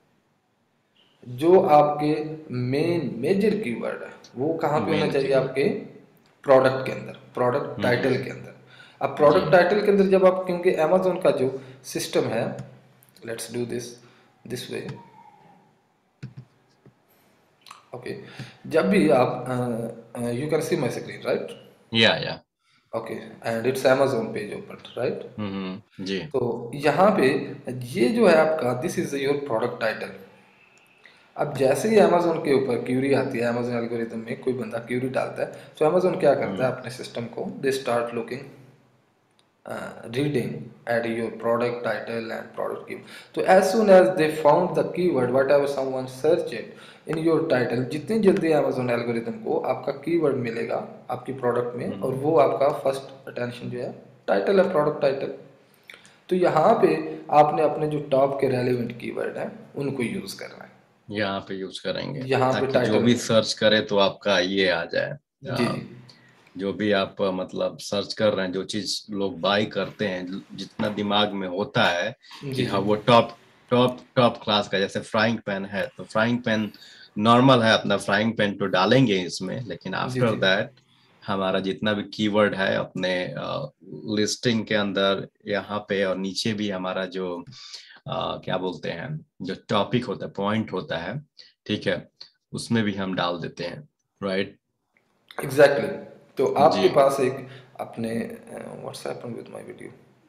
जो आपके मेन मेजर कीवर्ड है, वो कहाँ पे होना मेन चाहिए, कीवर्ड। आपके प्रोडक्ट के अंदर, प्रोडक्ट टाइटल हम्म। के अंदर। अब जी। प्रोडक्ट टाइटल के अंदर जब आप, क्योंकि अमेजोन का जो सिस्टम है, let's do this way. Okay, जब भी आप you can see my screen right. Yeah. Okay, and it's Amazon page open, right? जी। तो यहाँ पे ये जो है आपका, this is your product title. अब जैसे ही अमेजोन के ऊपर क्यूरी आती है, अमेजोन एल्गोरिथम में कोई बंदा क्यूरी डालता है, तो अमेजोन क्या करता हम्म। है अपने सिस्टम को, they start looking, reading at your product title and product keyword. तो as soon as they found the keyword whatever someone search it in your title, जितनी जल्दी अमेजोन एल्गोरिथम को आपका कीवर्ड मिलेगा आपकी प्रोडक्ट में, और हम्म। वो आपका फर्स्ट अटेंशन जो है टाइटल है, प्रोडक्ट टाइटल। तो यहाँ पे आपने अपने जो टॉप के रेलिवेंट कीवर्ड हैं उनको यूज करना है यहाँ पे यूज करेंगे यहाँ पे ताकि जो टाइटल भी में। सर्च करे तो आपका ये आ जाए। जी जी जो भी आप मतलब सर्च कर रहे हैं, जो चीज लोग बाई करते हैं, जितना दिमाग में होता है कि जी हाँ जी वो टॉप टॉप टॉप क्लास का, जैसे फ्राइंग पैन है तो फ्राइंग पैन नॉर्मल है, अपना फ्राइंग पैन तो डालेंगे इसमें, लेकिन जी आफ्टर जी दैट हमारा जितना भी कीवर्ड है अपने लिस्टिंग के अंदर, यहाँ पे और नीचे भी हमारा जो क्या बोलते हैं, जो टॉपिक होता है, पॉइंट होता है, ठीक है, उसमें भी हम डाल देते हैं। राइट। एग्जैक्टली। तो जी। आपके पास एक अपने what's happen with my video,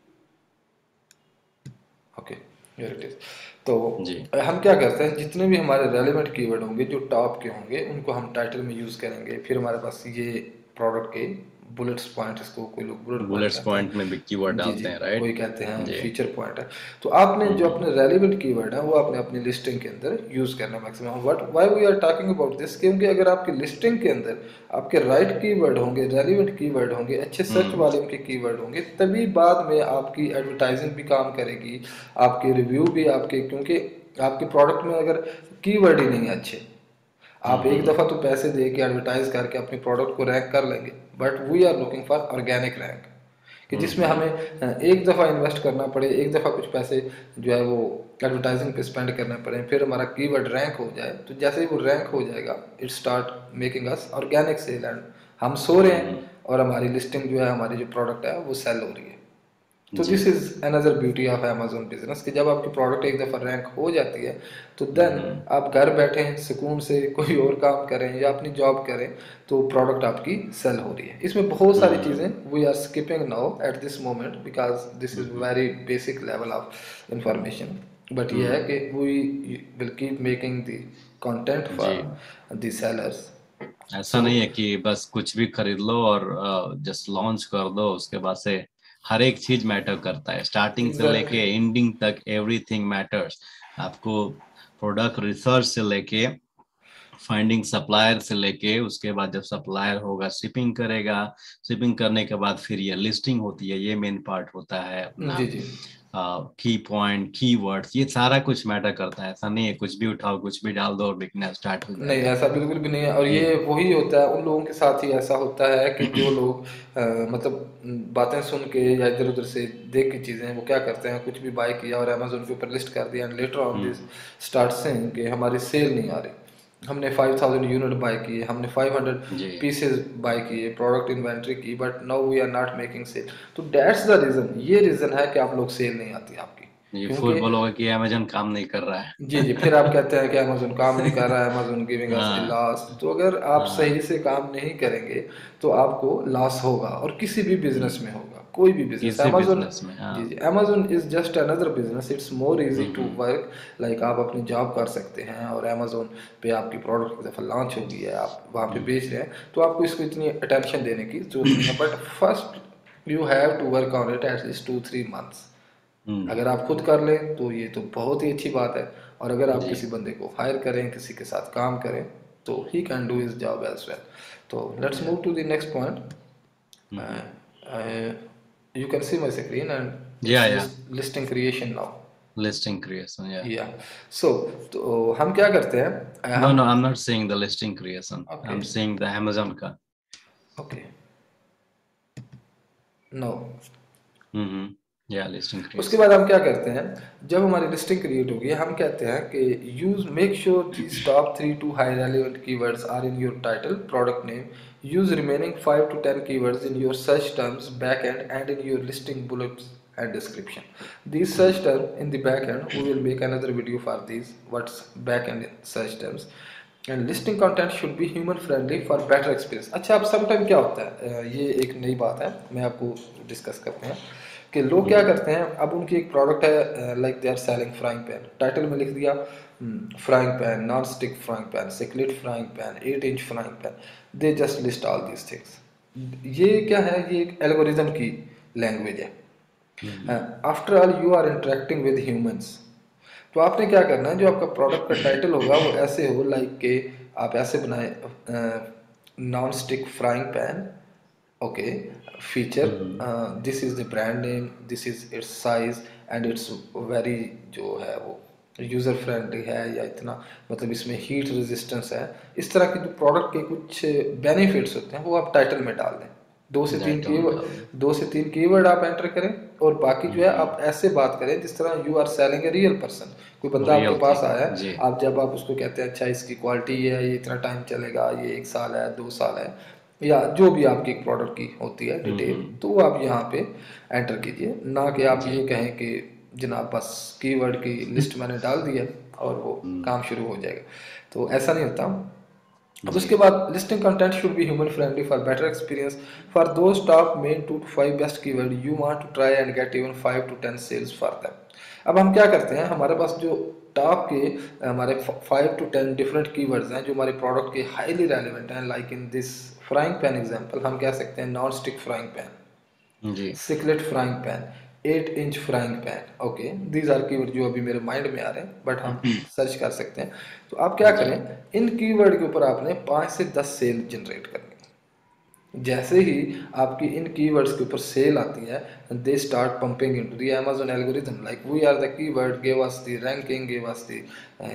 okay, here it is. तो जी। हम क्या करते हैं, जितने भी हमारे रेलेवेंट कीवर्ड होंगे जो टॉप के होंगे उनको हम टाइटल में यूज़ करेंगे। फिर हमारे पास ये प्रोडक्ट के बुलेट्स पॉइंट, इसको कोई लोग बुलेट पॉइंट बुलेट्स कहते पॉइंट में भी कीवर्ड हैं, जी जी, डालते हैं, राइट। कोई कहते हैं जी। फीचर पॉइंट है। तो आपने जो हम्म। अपने रेलेवेंट कीवर्ड है वो आपने अपनी लिस्टिंग के अंदर यूज़ करना maximum. What why we are talking about this, क्योंकि अगर आपकी लिस्टिंग के अंदर आपके राइट कीवर्ड होंगे, रेलेवेंट कीवर्ड होंगे, अच्छे सर्च हम्म। वॉल्यूम के कीवर्ड होंगे, तभी बाद में आपकी एडवर्टाइजिंग भी काम करेगी, आपके रिव्यू भी आपके, क्योंकि आपके प्रोडक्ट में अगर कीवर्ड ही नहीं है अच्छे, आप एक हम्म। दफ़ा तो पैसे दे के एडवर्टाइज करके अपने प्रोडक्ट को रैंक कर लेंगे, but we are looking for organic rank, कि जिसमें हमें एक दफ़ा इन्वेस्ट करना पड़े, एक दफ़ा कुछ पैसे जो है वो एडवर्टाइजिंग पे स्पेंड करने पड़े, फिर हमारा कीवर्ड रैंक हो जाए। तो जैसे ही वो रैंक हो जाएगा, it start making us organic sale, and हम सो रहे हैं हम्म। और हमारी लिस्टिंग जो है, हमारी जो प्रोडक्ट है वो सेल हो रही है। तो जी। This is another beauty of Amazon business, कि जब आपकी प्रोडक्ट एक दफ़ा रैंक हो जाती है, तो देन हम्म। आप घर बैठे सुकून से कोई और काम करें या अपनी जॉब करें, तो प्रोडक्ट आपकी सेल हो रही है। इसमें बहुत सारी हम्म। चीज़ें we are skipping now at this moment, because this is hmm. Very basic level of information. But ये है हम्म। कि we will keep making the content जी। For the sellers. ऐसा सो नहीं है कि बस कुछ भी खरीद लो और जस्ट लॉन्च कर दो, उसके बाद से हर एक चीज मैटर करता है, स्टार्टिंग से लेके एग्जैक्टली एंडिंग तक एवरीथिंग मैटर्स। आपको प्रोडक्ट रिसर्च से लेके फाइंडिंग सप्लायर से लेके, उसके बाद जब सप्लायर होगा शिपिंग करेगा, शिपिंग करने के बाद फिर ये लिस्टिंग होती है, ये मेन पार्ट होता है अपना। जी जी। की पॉइंट, की वर्ड्स, ये सारा कुछ मैटर करता है। ऐसा नहीं है कुछ भी उठाओ कुछ भी डाल दो और बिकना स्टार्ट हो नहीं, जाएगा। ऐसा बिल्कुल भी नहीं है। और ये ये वही होता है, उन लोगों के साथ ही ऐसा होता है कि जो लोग मतलब बातें सुन के या इधर उधर से देख के चीज़ें, वो क्या करते हैं, कुछ भी बाय किया और अमेजोन के ऊपर लिस्ट कर दिया, and later on this hmm. Start saying कि हमारी सेल नहीं आ रही, हमने 5000 यूनिट बाय किए, हमने 500 जी। पीसेज बाय किए, प्रोडक्ट इन्वेंट्री की, but now we are not making sale. तो दैट्स द रीज़न, ये रीज़न है कि आप लोग सेल नहीं आती आपकी, ये फिर क्योंकि बोलोगे कि अमेजन काम नहीं कर रहा जी जी, है। फिर आप कहते हैं कि अमेज़न काम नहीं कर रहा है, अमेज़न गिविंग अस द हाँ। लॉस। तो अगर आप हाँ। सही से काम नहीं करेंगे तो आपको लॉस होगा, और किसी भी बिजनेस में होगा, कोई भी बिजनेस। किसी अमेज़न, बिजनेस में, हाँ। जी जी, Amazon is just another business, it's more easy to hmm. Work. Like आप अपनी जॉब कर सकते हैं और अमेज़न पे आपकी प्रोडक्ट एक दफ़ा लॉन्च हो गई है, आप वहाँ पे हम्म। बेच रहे हैं, तो आपको इसको इतनी अटेंशन देने की जरूरत नहीं है। But first you have to work on it at least 2-3 months. Hmm. अगर आप खुद कर लें तो ये तो बहुत ही अच्छी बात है, और अगर आप जी। किसी बंदे को हायर करें, किसी के साथ काम करें, तो he can do his job as well. तो let's yeah. Move to the next point. Hmm. You can see my screen and या it's या listing creation now. Listing creation, yeah. Yeah. So तो हम क्या करते हैं, नो हम no, I am not saying the listing creation, I okay am saying the Amazon का। ओके नो, या लिस्टिंग उसके क्रिएशन। बाद हम क्या करते हैं, जब हमारी लिस्टिंग क्रिएट होगी, हम कहते हैं कि use make sure these top 3 to high relevant keywords are in your title, product name, use remaining 5 to 10 keywords in your search terms back end in your listing bullets and description. These search term in the back end, we will make another video for these, what's back end search terms. And listing content should be human friendly for better experience. अच्छा, अब समटाइम क्या होता है, ये एक नई बात है, मैं आपको डिस्कस करते हैं कि लोग क्या करते हैं। अब उनकी एक प्रोडक्ट है, like they are selling frying pan, title में लिख दिया frying pan, non stick frying pan, skillet frying pan, 8 inch frying pan, they just list all these things. ये क्या है, ये एक एल्गोरिज्म की लैंग्वेज है। After all you are interacting with humans, तो आपने क्या करना है, जो आपका प्रोडक्ट का टाइटल होगा वो ऐसे हो, लाइक के आप ऐसे बनाए, non stick frying pan, okay, feature, this is the brand name, this is its size and its very, जो है वो यूज़र फ्रेंडली है, या इतना मतलब इसमें हीट रेजिस्टेंस है। इस तरह के जो प्रोडक्ट के कुछ बेनिफिट्स होते हैं वो आप टाइटल में डाल दें। दो से तीन डाटा में कीवर्ड डाल दें। दो से तीन कीवर्ड आप एंटर करें, और बाकी जो है आप ऐसे बात करें जिस तरह you are selling a real person. कोई बंदा आपके रियल पास थिंग। आया जी। है, आप जब आप उसको कहते हैं अच्छा इसकी क्वालिटी ये है, ये इतना टाइम चलेगा, ये 1 साल है, 2 साल है, या जो भी आपकी प्रोडक्ट की होती है डिटेल, तो वो आप यहाँ पे एंटर कीजिए, ना कि आप जी। ये कहें कि जनाब बस कीवर्ड की लिस्ट मैंने डाल दी है और वो काम शुरू हो जाएगा। तो ऐसा नहीं होता। अब जी। उसके बाद listing content should be human friendly for better experience for those top main 2 to 5 best keyword you want to try and get even 5 to 10 sales for them. अब हम क्या करते हैं, हमारे पास जो टॉप के हमारे 5 to 10 डिफरेंट कीवर्ड्स हैं जो हमारे प्रोडक्ट के हाईली रेलिवेंट हैं, like in this frying pan example हम कह सकते हैं नॉन स्टिक फ्राइंग पैन, जी। Skillet frying pan, 8 inch frying pan, okay, these are keyword जो अभी मेरे माइंड में आ रहे हैं, बट हम सर्च कर सकते हैं। तो आप क्या जी। करें, इन कीवर्ड के ऊपर आपने 5 से 10 सेल जनरेट करनी है। जैसे ही आपकी इन कीवर्ड्स के ऊपर सेल आती है, they start pumping into the Amazon algorithm, like we are the keyword, give us the ranking, give us the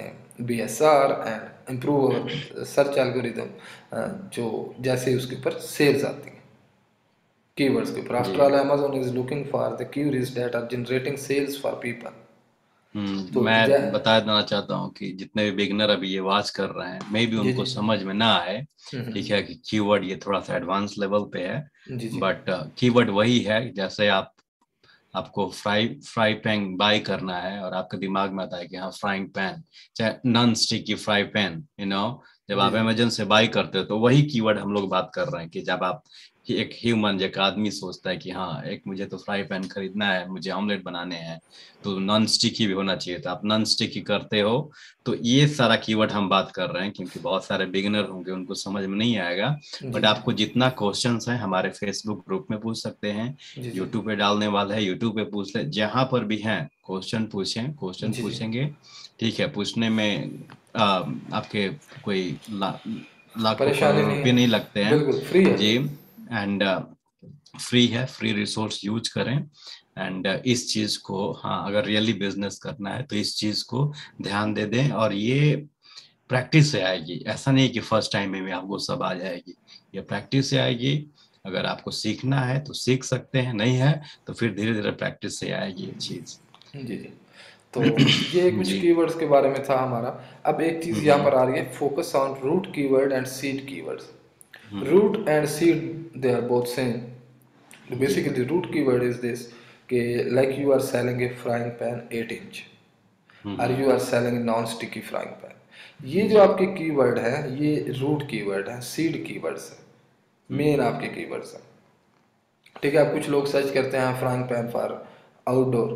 BSR and improve our search algorithm. जो जैसे ही उसके ऊपर सेल्स आती हैं कीवर्ड्स के ऊपर, जी। After all Amazon is looking for the queries that are generating sales for people। तो मैं बता देना चाहता हूँ कि जितने भी बिगनर अभी ये वॉच कर रहे हैं, मे भी जी उनको जी समझ में ना आए। ठीक है कि कीवर्ड ये थोड़ा सा एडवांस लेवल पे है, जी जी बट कीवर्ड वही है। जैसे आपको फ्राई पैन बाय करना है और आपके दिमाग में आता है कि हाँ फ्राइंग पैन, चाहे नॉन स्टिकी फ्राई पैन, जब जी आप जी अमेजन से बाय करते हो तो वही कीवर्ड हम लोग बात कर रहे हैं कि जब आप एक ह्यूमन, एक आदमी सोचता है कि हाँ एक मुझे तो फ्राई पैन खरीदना है, मुझे ऑमलेट बनाने हैं, तो नॉन स्टिकी भी होना चाहिए, तो आप नॉन स्टिकी करते हो। तो ये सारा कीवर्ड हम बात कर रहे हैं, क्योंकि बहुत सारे बिगिनर होंगे उनको समझ में नहीं आएगा। जी बट जी आपको जितना क्वेश्चंस है हमारे फेसबुक ग्रुप में पूछ सकते हैं, जी जी यूट्यूब पे डालने वाला है, यूट्यूब पे पूछ ले, जहां पर भी हैं क्वेश्चन पूछें, क्वेश्चन जी जी पूछेंगे। ठीक है, पूछने में आपके कोई लाखों परेशानी करोड़ों नहीं रुपए नहीं लगते है, हैं। बिल्कुल फ्री है। जी। एंड फ्री है, फ्री रिसोर्स यूज करें। एंड इस चीज को, हाँ अगर रियली बिजनेस करना है तो इस चीज को ध्यान दे दें, और ये प्रैक्टिस से आएगी। ऐसा नहीं कि फर्स्ट टाइम में आपको सब आ जाएगी, ये प्रैक्टिस से आएगी। अगर आपको सीखना है तो सीख सकते हैं, नहीं है तो फिर धीरे धीरे प्रैक्टिस से आएगी ये चीज। जी जी। तो ये कुछ जी। कीवर्ड्स के बारे में था हमारा। अब एक चीज़ यहाँ हम्म। पर आ रही है, focus on root keyword and seed keywords. Hmm. Root and seed, they are both same. जी। Basically root keyword is this कि like you are selling a frying pan 8 inch, और hmm. You are selling non sticky frying pan. ये जो जी। आपके कीवर्ड हैं ये रूट कीवर्ड हैं, सीड कीवर्ड्स हैं, मेन हम्म। आपके कीवर्ड्स हैं। ठीक है, अब कुछ लोग सर्च करते हैं frying pan for outdoor,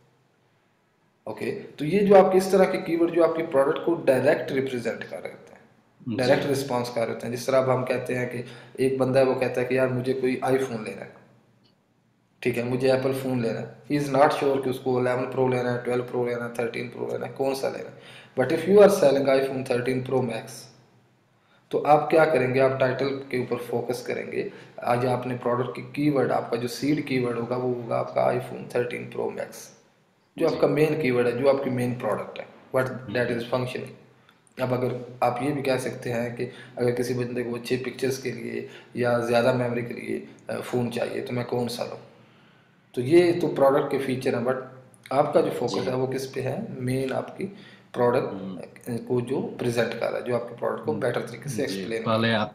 okay, तो ये जो आपके इस तरह के कीवर्ड जो आपके प्रोडक्ट को डायरेक्ट रिप्रेजेंट कर रहे होते हैं, जी। डायरेक्ट रिस्पॉन्स कर रहे होते हैं। जिस तरह अब हम कहते हैं कि एक बंदा है वो कहता है कि यार मुझे कोई आईफोन लेना है, ठीक है, मुझे एप्पल फ़ोन लेना है, ही इज़ नॉट श्योर कि उसको 11 प्रो लेना है, 12 प्रो लेना है, 13 प्रो लेना है, कौन सा लेना है। But if you are selling iPhone 13 pro max, तो आप क्या करेंगे, आप टाइटल के ऊपर फोकस करेंगे। आज आपने प्रोडक्ट की कीवर्ड, आपका जो सीड कीवर्ड होगा वो होगा आपका आईफोन 13 प्रो मैक्स, जो जी। आपका मेन कीवर्ड है, जो आपकी मेन प्रोडक्ट है, what that hmm. Is functioning. अब अगर आप ये भी कह सकते हैं कि अगर किसी बंदे को अच्छे पिक्चर्स के लिए या ज़्यादा मेमोरी के लिए फ़ोन चाहिए तो मैं कौन सा लूँ। तो ये तो प्रोडक्ट के फीचर हैं, बट आपका जो जी। फोकस है वो किस पे है, मेन आपकी हम्म। प्रोडक्ट को जो प्रेजेंट कर रहा है, जो आपके प्रोडक्ट को बेटर तरीके से जी। एक्सप्लेन कर पहले रहा आप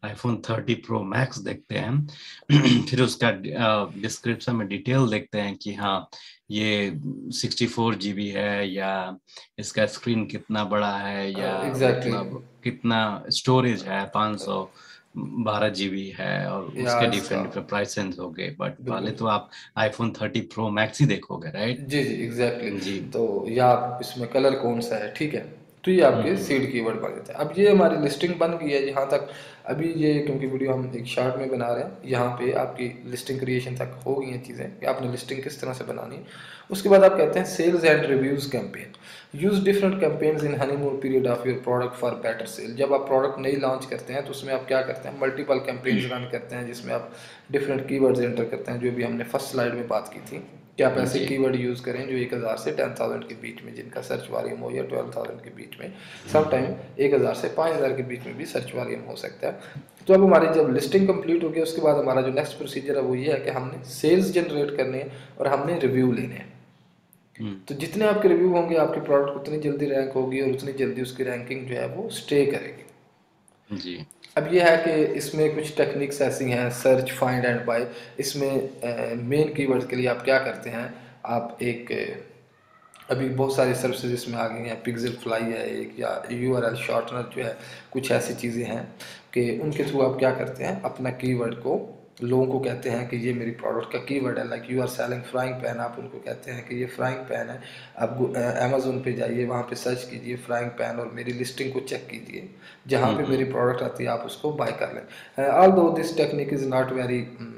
iPhone 30 Pro Max देखते हैं फिर उसका डिस्क्रिप्शन में डिटेल देखते हैं कि हाँ ये 64 GB है, या इसका स्क्रीन कितना बड़ा है, या एग्जैक्टली। मतलब कितना स्टोरेज है, 512 GB है, और या उसके इसका डिफरेंट डिफरेंट प्राइसेस हो गए। बट पहले बिल्कुल। तो आप iPhone 30 Pro Max ही देखोगे, राइट? जी जी एग्जैक्टली। जी। तो या आप इसमें कलर कौन सा है, ठीक है, तो ये आपके हम्म। सीड कीवर्ड बन जाते हैं। अब ये हमारी लिस्टिंग बन गई है यहाँ तक। अभी ये क्योंकि वीडियो हम एक शॉर्ट में बना रहे हैं, यहाँ पे आपकी लिस्टिंग क्रिएशन तक हो गई हैं चीज़ें कि आपने लिस्टिंग किस तरह से बनानी है। उसके बाद आप कहते हैं sales and reviews campaign. Use different campaigns in honeymoon period of your product for better sale. जब आप प्रोडक्ट नहीं लॉन्च करते हैं तो उसमें आप क्या करते हैं, मल्टीपल कैंपेन्स रन करते हैं जिसमें आप डिफरेंट कीवर्ड्स एंटर करते हैं, जो भी हमने फर्स्ट स्लाइड में बात की थी कि आप ऐसे जी। कीवर्ड यूज़ करें जो 1000 से 10,000 के बीच में, जिनका सर्च वॉल्यूम हो, या 12,000 के बीच में। समटाइम 1000 से 5000 के बीच में भी सर्च वॉल्यूम हो सकता है। तो अब हमारी जब लिस्टिंग कंप्लीट हो गई, उसके बाद हमारा जो नेक्स्ट प्रोसीजर है वो ये है कि हमने सेल्स जनरेट करने हैं और हमने रिव्यू लेने हैं। हम्म। तो जितने आपके रिव्यू होंगे आपकी प्रोडक्ट उतनी जल्दी रैंक होगी और उतनी जल्दी उसकी रैंकिंग जो है वो स्टे करेगी। जी। अब ये है कि इसमें कुछ टेक्निक्स ऐसी हैं, सर्च फाइंड एंड बाय। इसमें मेन कीवर्ड के लिए आप क्या करते हैं, आप एक अभी बहुत सारी सर्विसेज इसमें आ गई हैं, पिक्सल फ्लाई है एक, या यूआरएल शॉर्टनर जो है, कुछ ऐसी चीज़ें हैं कि उनके थ्रू आप क्या करते हैं, अपना कीवर्ड को लोगों को कहते हैं कि ये मेरी प्रोडक्ट का कीवर्ड है। Like you are selling frying pan, आप उनको कहते हैं कि ये फ्राइंग पैन है। आप अमेजोन पे जाइए, वहाँ पे सर्च कीजिए फ्राइंग पैन और मेरी लिस्टिंग को चेक कीजिए, जहाँ पे मेरी प्रोडक्ट आती है आप उसको बाय कर लें। Although this technique is not very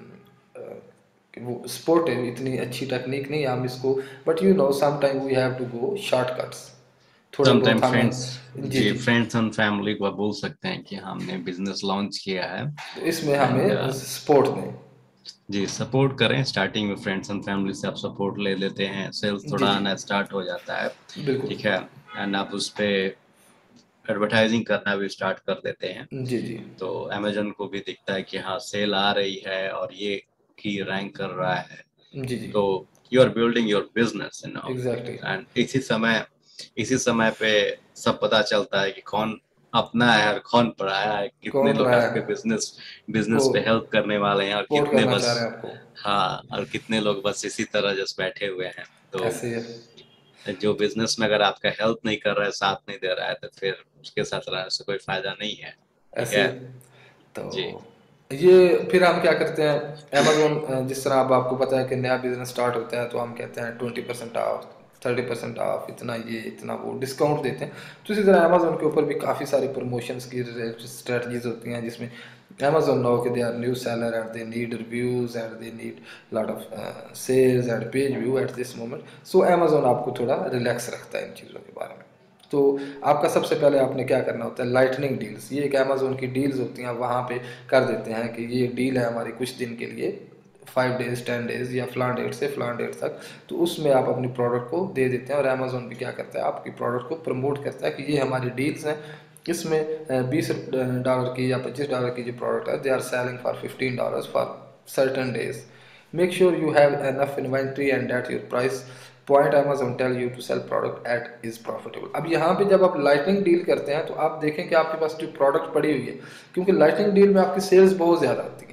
वो स्पोर्टिव, इतनी अच्छी टेक्निक नहीं है हम इसको, but you know some time we have to go shortcuts, थोड़े समटाइम बहुत हमें। फ्रेंड्स, जी जी, जी। फ्रेंड्स एंड फैमिली को आप बोल सकते हैं कि हमने बिजनेस लॉन्च किया है, तो इसमें एंड हमें सपोर्ट दें। जी सपोर्ट करें। स्टार्टिंग में फ्रेंड्स एंड फैमिली से आप सपोर्ट ले लेते हैं, सेल्स जी थोड़ा जी आना स्टार्ट हो जाता है, बिल्कुल। ठीक है, एंड आप उस पे एडवर्टाइजिंग करना भी स्टार्ट कर देते हैं। जी जी तो अमेजन को भी दिखता है कि हाँ सेल आ रही है और ये की रैंक कर रहा है, जी जी तो you are building your business, you know. Exactly. And इसी समय पे सब पता चलता है कि कौन अपना है और कौन पराया है, कितने कौन लोग पढ़ा आपके है बिजनेस को बिजनेस पे हेल्प करने वाले हैं, और सपोर्ट कितने करना बस, चाह रहे हैं आपको। हाँ, और कितने लोग बस इसी तरह जस्ट बैठे हुए हैं। तो ऐसे ही है। जो बिजनेस में अगर आपका हेल्प नहीं कर रहा है, साथ नहीं दे रहा है, तो फिर उसके साथ रहने से कोई फायदा नहीं है, ठीक ऐसे है। ही। तो जी। ये फिर हम क्या करते हैं, अमेजोन जिस तरह अब आपको पता है कि नया बिजनेस स्टार्ट होता है तो हम कहते हैं 20% ऑफ, 30% ऑफ, इतना ये इतना वो डिस्काउंट देते हैं। तो इसी तरह अमेजोन के ऊपर भी काफ़ी सारी प्रमोशंस की स्ट्रेटजीज होती हैं, जिसमें अमेजोन नो कि they are new seller and they need reviews and they need lot of sales and page view at this moment. So Amazon आपको थोड़ा रिलैक्स रखता है इन चीज़ों के बारे में। तो आपका सबसे पहले आपने क्या करना होता है, लाइटनिंग डील्स, ये एक अमेजोन की डील्स होती हैं, वहाँ पे कर देते हैं कि ये डील है हमारी कुछ दिन के लिए, 5 डेज 10 डेज या फ्लान डेट से फ्लान डेट तक। तो उसमें आप अपनी प्रोडक्ट को दे देते हैं और अमेजोन भी क्या करता है, आपकी प्रोडक्ट को प्रमोट करता है कि ये हमारी डील्स हैं। इसमें $20 की या $25 की जो प्रोडक्ट है, they are selling for $15 for certain days. Make sure you have enough inventory and that your price point Amazon tell you to sell product at is profitable. अब यहाँ पे जब आप लाइटनिंग डील करते हैं तो आप देखें कि आपके पास जो प्रोडक्ट पड़ी हुई है, क्योंकि लाइटनिंग डील में आपकी सेल्स बहुत ज़्यादा आती है,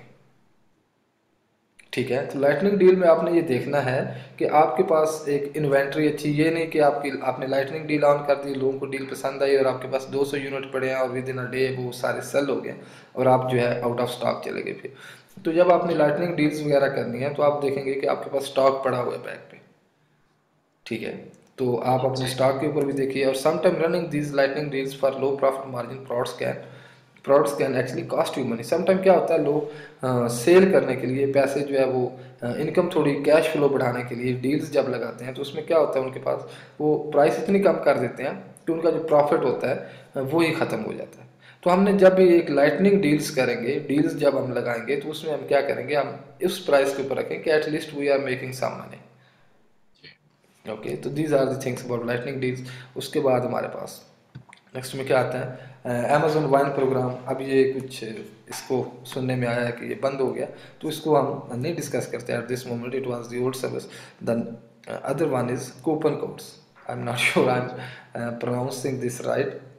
ठीक है। तो लाइटनिंग डील में आपने ये देखना है कि आपके पास एक इन्वेंट्री अच्छी, ये नहीं कि आपने लाइटनिंग डील ऑन कर दी, लोगों को डील पसंद आई और आपके पास 200 यूनिट पड़े हैं और विद इन अ डे वो सारे सेल हो गए और आप जो है आउट ऑफ स्टॉक चले गए फिर। तो जब आपने लाइटनिंग डील्स वगैरह करनी है तो आप देखेंगे कि आपके पास स्टॉक पड़ा हुआ है बैग पे, ठीक है। तो आप अपने जी। स्टॉक के ऊपर भी देखिए। और some time running these lightning deals for low profit margin products can actually cost you money. Some time क्या होता है, लोग सेल करने के लिए पैसे जो है वो इनकम थोड़ी कैश फ्लो बढ़ाने के लिए डील्स जब लगाते हैं तो उसमें क्या होता है, उनके पास वो प्राइस इतनी कम कर देते हैं कि उनका जो प्रॉफिट होता है वो ही ख़त्म हो जाता है। तो हमने जब भी एक लाइटनिंग डील्स करेंगे, डील्स जब हम लगाएंगे तो उसमें हम क्या करेंगे, हम इस प्राइस के ऊपर रखें कि at least we are making some money. Okay, तो these are the things about lightning deals. उसके बाद हमारे पास नेक्स्ट में क्या आता है, अमेजोन वाइन प्रोग्राम। अब ये कुछ इसको सुनने में आया है कि ये बंद हो गया, तो इसको हम नहीं डिस्कस करते at this moment, it was the old service. Then other one is coupon codes. I am not sure I am pronouncing this right.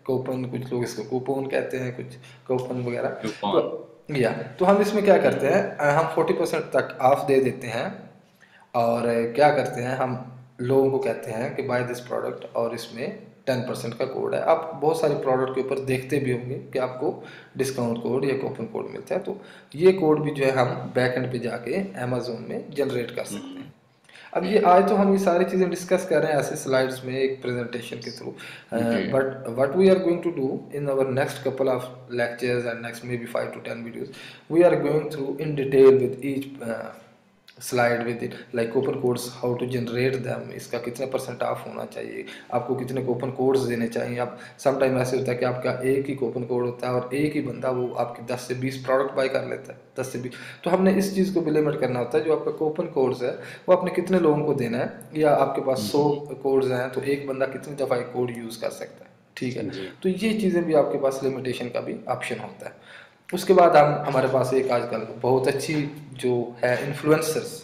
Coupon, कुछ लोग इसको कूपन कहते हैं, कुछ कूपन वगैरह। तो कूपन। या तो हम इसमें क्या करते हैं, हम 40% तक ऑफ दे देते हैं। और क्या करते हैं, हम लोगों को कहते हैं कि बाय दिस प्रोडक्ट, और इसमें 10% का कोड है। आप बहुत सारे प्रोडक्ट के ऊपर देखते भी होंगे कि आपको डिस्काउंट कोड या कूपन कोड मिलता है। तो ये कोड भी जो है हम बैक एंड पे जाके अमेजोन में जनरेट कर सकते हैं। अब ये आज तो हम ये सारी चीज़ें डिस्कस कर रहे हैं ऐसे स्लाइड्स में, एक प्रेजेंटेशन के थ्रू, जी। But what we are going to do in our next couple of lectures and next may be 5 to 10 videos, we are going through in detail with each slide with it, like coupon codes, how to generate them, इसका कितने % ऑफ होना चाहिए, आपको कितने कूपन कोड्स देने चाहिए। आप समटाइम ऐसे होता है कि आपका एक ही कूपन कोड होता है और एक ही बंदा वो आपकी 10 से 20 प्रोडक्ट बाय कर लेता है, 10 से 20। तो हमने इस चीज़ को भी लिमिट करना होता है, जो आपका कूपन कोड्स है वो आपने कितने लोगों को देना है, या आपके पास 100 कोड्स हैं तो एक बंदा कितनी दफ़ा एक कोड यूज़ कर सकता है, ठीक है। जी। तो ये चीज़ें भी आपके पास लिमिटेशन का भी ऑप्शन होता है। उसके बाद हम हमारे पास एक आजकल बहुत अच्छी जो है इन्फ्लुएंसर्स।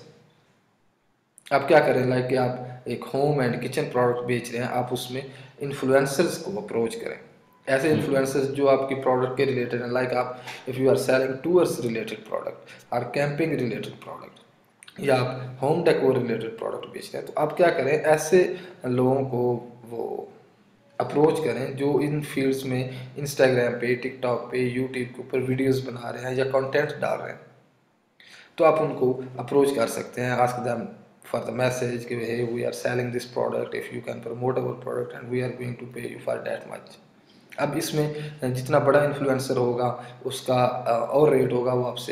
आप क्या करें, लाइक कि आप एक होम एंड किचन प्रोडक्ट बेच रहे हैं, आप उसमें इन्फ्लुएंसर्स को अप्रोच करें। ऐसे इन्फ्लुएंसर्स जो आपकी प्रोडक्ट के रिलेटेड हैं, लाइक आप if you are selling tours related product और कैंपिंग रिलेटेड प्रोडक्ट, या आप होम डेकोर रिलेटेड प्रोडक्ट बेच रहे हैं, तो आप क्या करें, ऐसे लोगों को वो अप्रोच करें जो इन फील्ड्स में इंस्टाग्राम पे, टिकटॉक पे, यूट्यूब के ऊपर वीडियोस बना रहे हैं या कंटेंट डाल रहे हैं। तो आप उनको अप्रोच कर सकते हैं, ask them for the message कि hey we are selling this product, if you can promote our product and we are going to pay you for that much. अब इसमें जितना बड़ा इन्फ्लुएंसर होगा उसका और रेट होगा, वो आपसे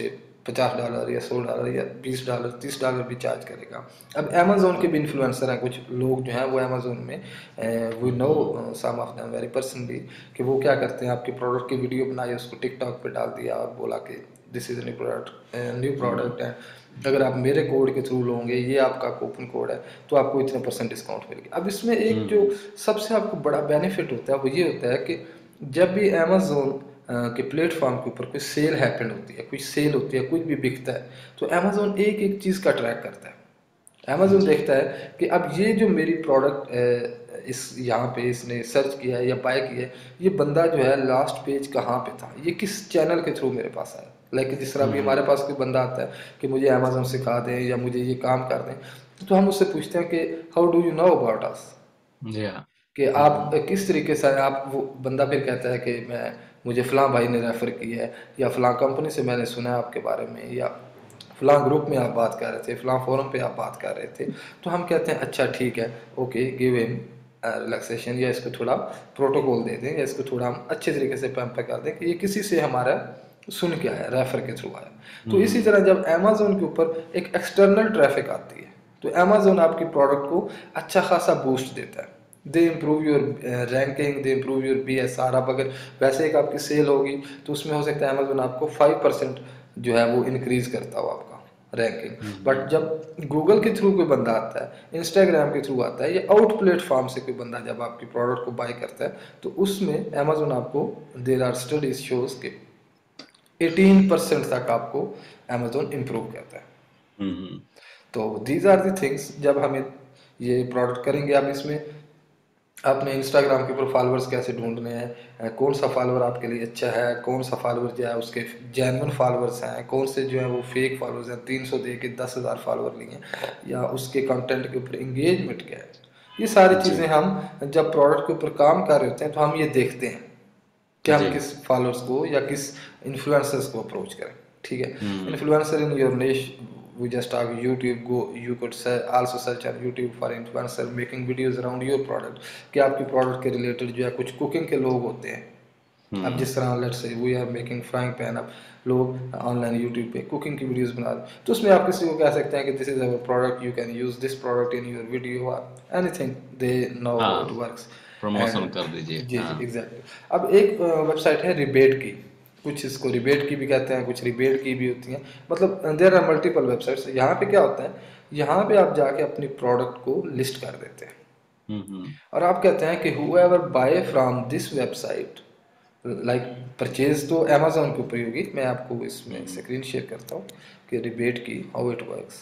$50 या $100 या $20 $30 भी चार्ज करेगा। अब अमेजोन के भी इन्फ्लुएंसर हैं, कुछ लोग जो हैं वो अमेजोन में, we know some of them very personally, कि वो क्या करते हैं, आपके प्रोडक्ट की वीडियो बनाई, उसको टिकटॉक पे डाल दिया और बोला कि दिस इज़ न्यू प्रोडक्ट है, अगर आप मेरे कोड के थ्रू लोगे, ये आपका कूपन कोड है, तो आपको इतने % डिस्काउंट मिलेगी। अब इसमें एक जो सबसे आपको बड़ा बेनिफिट होता है वो ये होता है कि जब भी अमेजोन के प्लेटफॉर्म के ऊपर कोई सेल हैपन होती है, कोई सेल होती है, कुछ भी बिकता है, तो अमेजोन एक एक चीज़ का ट्रैक करता है। अमेजोन जी। देखता है कि अब ये जो मेरी प्रोडक्ट इस यहाँ पे इसने सर्च किया है या बाय किया है, ये बंदा जो है लास्ट पेज कहाँ पे था, ये किस चैनल के थ्रू मेरे पास आया। लाइक जिस तरह भी हमारे पास कोई बंदा आता है कि मुझे अमेजोन सिखा दें या मुझे ये काम कर दें, तो हम उससे पूछते हैं कि how do you know about us, जी हाँ। कि आप किस तरीके से, आप वो बंदा फिर कहता है कि मैं, मुझे फ़लाँ भाई ने रेफ़र किया है, या फ़लाँ कंपनी से मैंने सुना है आपके बारे में, या फ़लाँ ग्रुप में आप बात कर रहे थे, फ़लाँ फोरम पे आप बात कर रहे थे। तो हम कहते हैं अच्छा ठीक है, ओके, गिव हिम रिलैक्सेशन, या इसको थोड़ा प्रोटोकॉल दे दें, या इसको थोड़ा हम अच्छे तरीके से पैम्पर कर दें कि ये किसी से हमारा सुन के आया, रेफ़र के थ्रू आया। तो इसी तरह जब अमेज़न के ऊपर एक एक्सटर्नल ट्रैफ़िक आती है, तो अमेज़न आपकी प्रोडक्ट को अच्छा खासा बूस्ट देता है। They improve your ranking, they improve your BSR। अब अगर वैसे एक आपकी सेल होगी तो उसमें हो सकता है अमेजोन आपको 5% जो है वो इंक्रीज करता हो आपका रैंकिंग। बट जब गूगल के थ्रू कोई बंदा आता है, इंस्टाग्राम के थ्रू आता है, या आउट प्लेटफॉर्म से कोई बंदा जब आपकी प्रोडक्ट को बाय करता है, तो उसमें अमेजोन आपको, देर आर स्टडीज शोज के 18% तक आपको अमेजोन इम्प्रूव करता है। तो दीज आर दी थिंग्स, जब हमें ये प्रोडक्ट करेंगे, आप इसमें आपने इंस्टाग्राम के ऊपर फॉलोअर्स कैसे ढूंढने हैं, कौन सा फॉलोअर आपके लिए अच्छा है, कौन सा फॉलोअर जो है उसके जेन्युइन फॉलोअर्स हैं, कौन से जो है वो फेक फॉलोअर्स हैं, 300 दे के 10,000 फॉलोअर लिए, या उसके कंटेंट के ऊपर इंगेजमेंट क्या है। ये सारी जी। चीज़ें हम जब प्रोडक्ट के ऊपर काम कर रहे होते हैं तो हम ये देखते हैं कि हम जी। किस फॉलोअर्स को या किस इन्फ्लुएंसर्स को अप्रोच करें, ठीक है। हम्म। Influencer in your niche, we just talk YouTube, go you could also search on YouTube for influencer making videos around your product, कि आपकी प्रोडक्ट के रिलेटेड जो है कुछ कुकिंग के लोग होते हैं। अब जिस तरह लेट्स से we are making frying pan, अब लोग ऑनलाइन यूट्यूब पे कुकिंग की वीडियोस बना रहे हैं, तो उसमें आप किसी को कह सकते हैं कि this is our product, you can use this product in your video और anything, they know how it हाँ, वर्क्स। प्रमोशन एंड कर दीजिए। जी जी हाँ। एग्जैक्टली। अब एक वेबसाइट है रिबेट की, कुछ इसको रिबेट की भी कहते हैं, कुछ रिबेट की भी होती हैं, मतलब देयर आर मल्टीपल वेबसाइट्स। यहाँ पे क्या होता है, यहाँ पे आप जाके अपनी प्रोडक्ट को लिस्ट कर देते हैं, हम्म। और आप कहते हैं कि whoever buy from this website, like purchase तो अमेजोन के ऊपर ही होगी। मैं आपको इसमें स्क्रीन शेयर करता हूँ कि रिबेट की हाउ इट वर्क्स।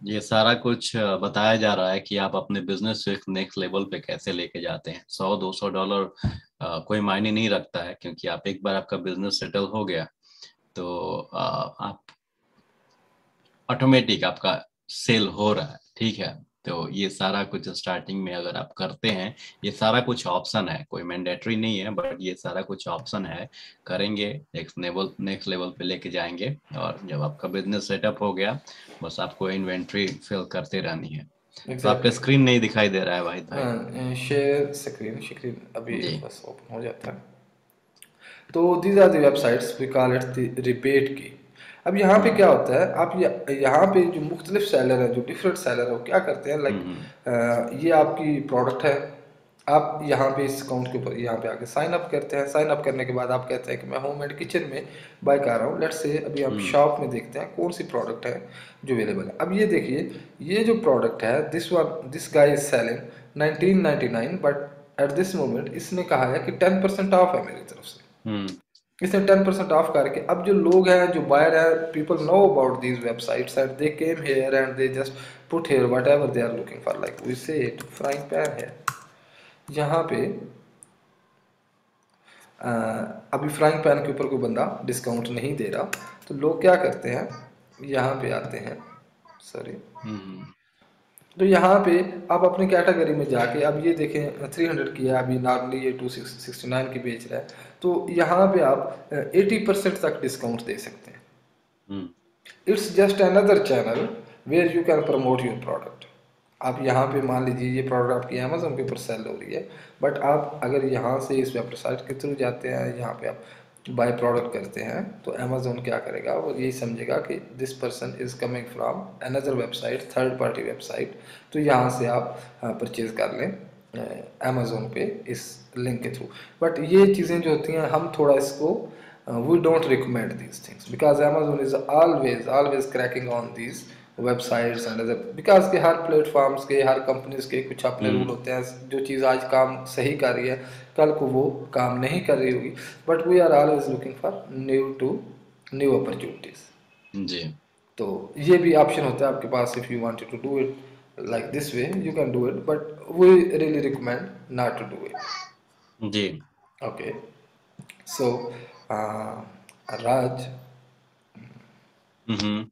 ये सारा कुछ बताया जा रहा है कि आप अपने बिजनेस को नेक्स्ट लेवल पे कैसे लेके जाते हैं। 100-200 डॉलर कोई मायने नहीं रखता है, क्योंकि आप एक बार आपका बिजनेस सेटल हो गया तो आप ऑटोमेटिक आपका सेल हो रहा है, ठीक है। तो ये सारा कुछ स्टार्टिंग में अगर आप करते हैं, ये सारा कुछ ऑप्शन है, कोई मैंडेटरी नहीं है, बट ये सारा कुछ ऑप्शन है। करेंगे, नेक्स्ट लेवल पे लेके जाएंगे। और जब आपका बिजनेस सेटअप हो गया, बस आपको इन्वेंट्री फिल करते रहनी है। तो आपका एग्जैक्टली। स्क्रीन नहीं दिखाई दे रहा है वाहिद भाई। शेयर स्क्रीन स्क्रीन अभी जी। बस ओपन हो जाता है। तो these are the websites we call it the rebate की। अब यहाँ पे हम्म क्या होता है, आप यहाँ पे जो मुख्तलिफ सेलर हैं, जो डिफरेंट सेलर है, वो क्या करते हैं, हम्म लाइक ये आपकी प्रोडक्ट है, आप यहाँ पे इस अकाउंट के ऊपर यहाँ पे आके साइन अप करते हैं। साइन अप करने के बाद आप कहते हैं कि मैं होम एंड किचन में बाय कर रहा हूँ, लेट्स से अभी हम हम्म शॉप में देखते हैं कौन सी प्रोडक्ट है जो अवेलेबल है। अब ये देखिए, ये जो प्रोडक्ट है, this guy is selling 1999, but at this moment इसने कहा है कि 10% ऑफ है मेरी तरफ से। हम्म इसने 10% ऑफ करके, अब जो लोग हैं, जो बायर हैं, people know about these websites and they came here and they just put here whatever they are looking for, like we say it frying pan है। यहाँ पे अभी फ्राइंग पैन के ऊपर कोई बंदा डिस्काउंट नहीं दे रहा, तो लोग क्या करते हैं, यहाँ पे आते हैं, सॉरी, हम्म तो यहाँ पे आप अपनी कैटेगरी में जाके, अब ये देखें 300 की है, अभी नॉर्मली ये 269 की बेच रहा है, तो यहाँ पे आप 80% तक डिस्काउंट दे सकते हैं। Hmm it's just another channel where you can promote your product. आप यहाँ पे मान लीजिए ये प्रोडक्ट आपकी अमेजोन के ऊपर सेल हो रही है, बट आप अगर यहाँ से इस वेबसाइट के थ्रू जाते हैं, यहाँ पे आप बाय प्रोडक्ट करते हैं, तो अमेजोन क्या करेगा, वो यही समझेगा कि this person is coming from another website, third party website, तो यहाँ से आप परचेज़ कर लें अमेजोन पे इस लिंक के थ्रू। बट ये चीज़ें जो होती हैं, हम थोड़ा इसको we don't recommend these things because Amazon is always cracking on these websites and other, because के हर प्लेटफॉर्म्स के, हर कंपनीज के कुछ अपने रूल हम्म होते हैं। जो चीज़ आज काम सही कर रही है, कल को वो काम नहीं कर रही होगी। But we are always looking for new opportunities. जी तो ये भी ऑप्शन होता है आपके पास, if you wanted to do it like this way you can do it, but we really recommend not to do it. जी। Okay, so uh, Raj,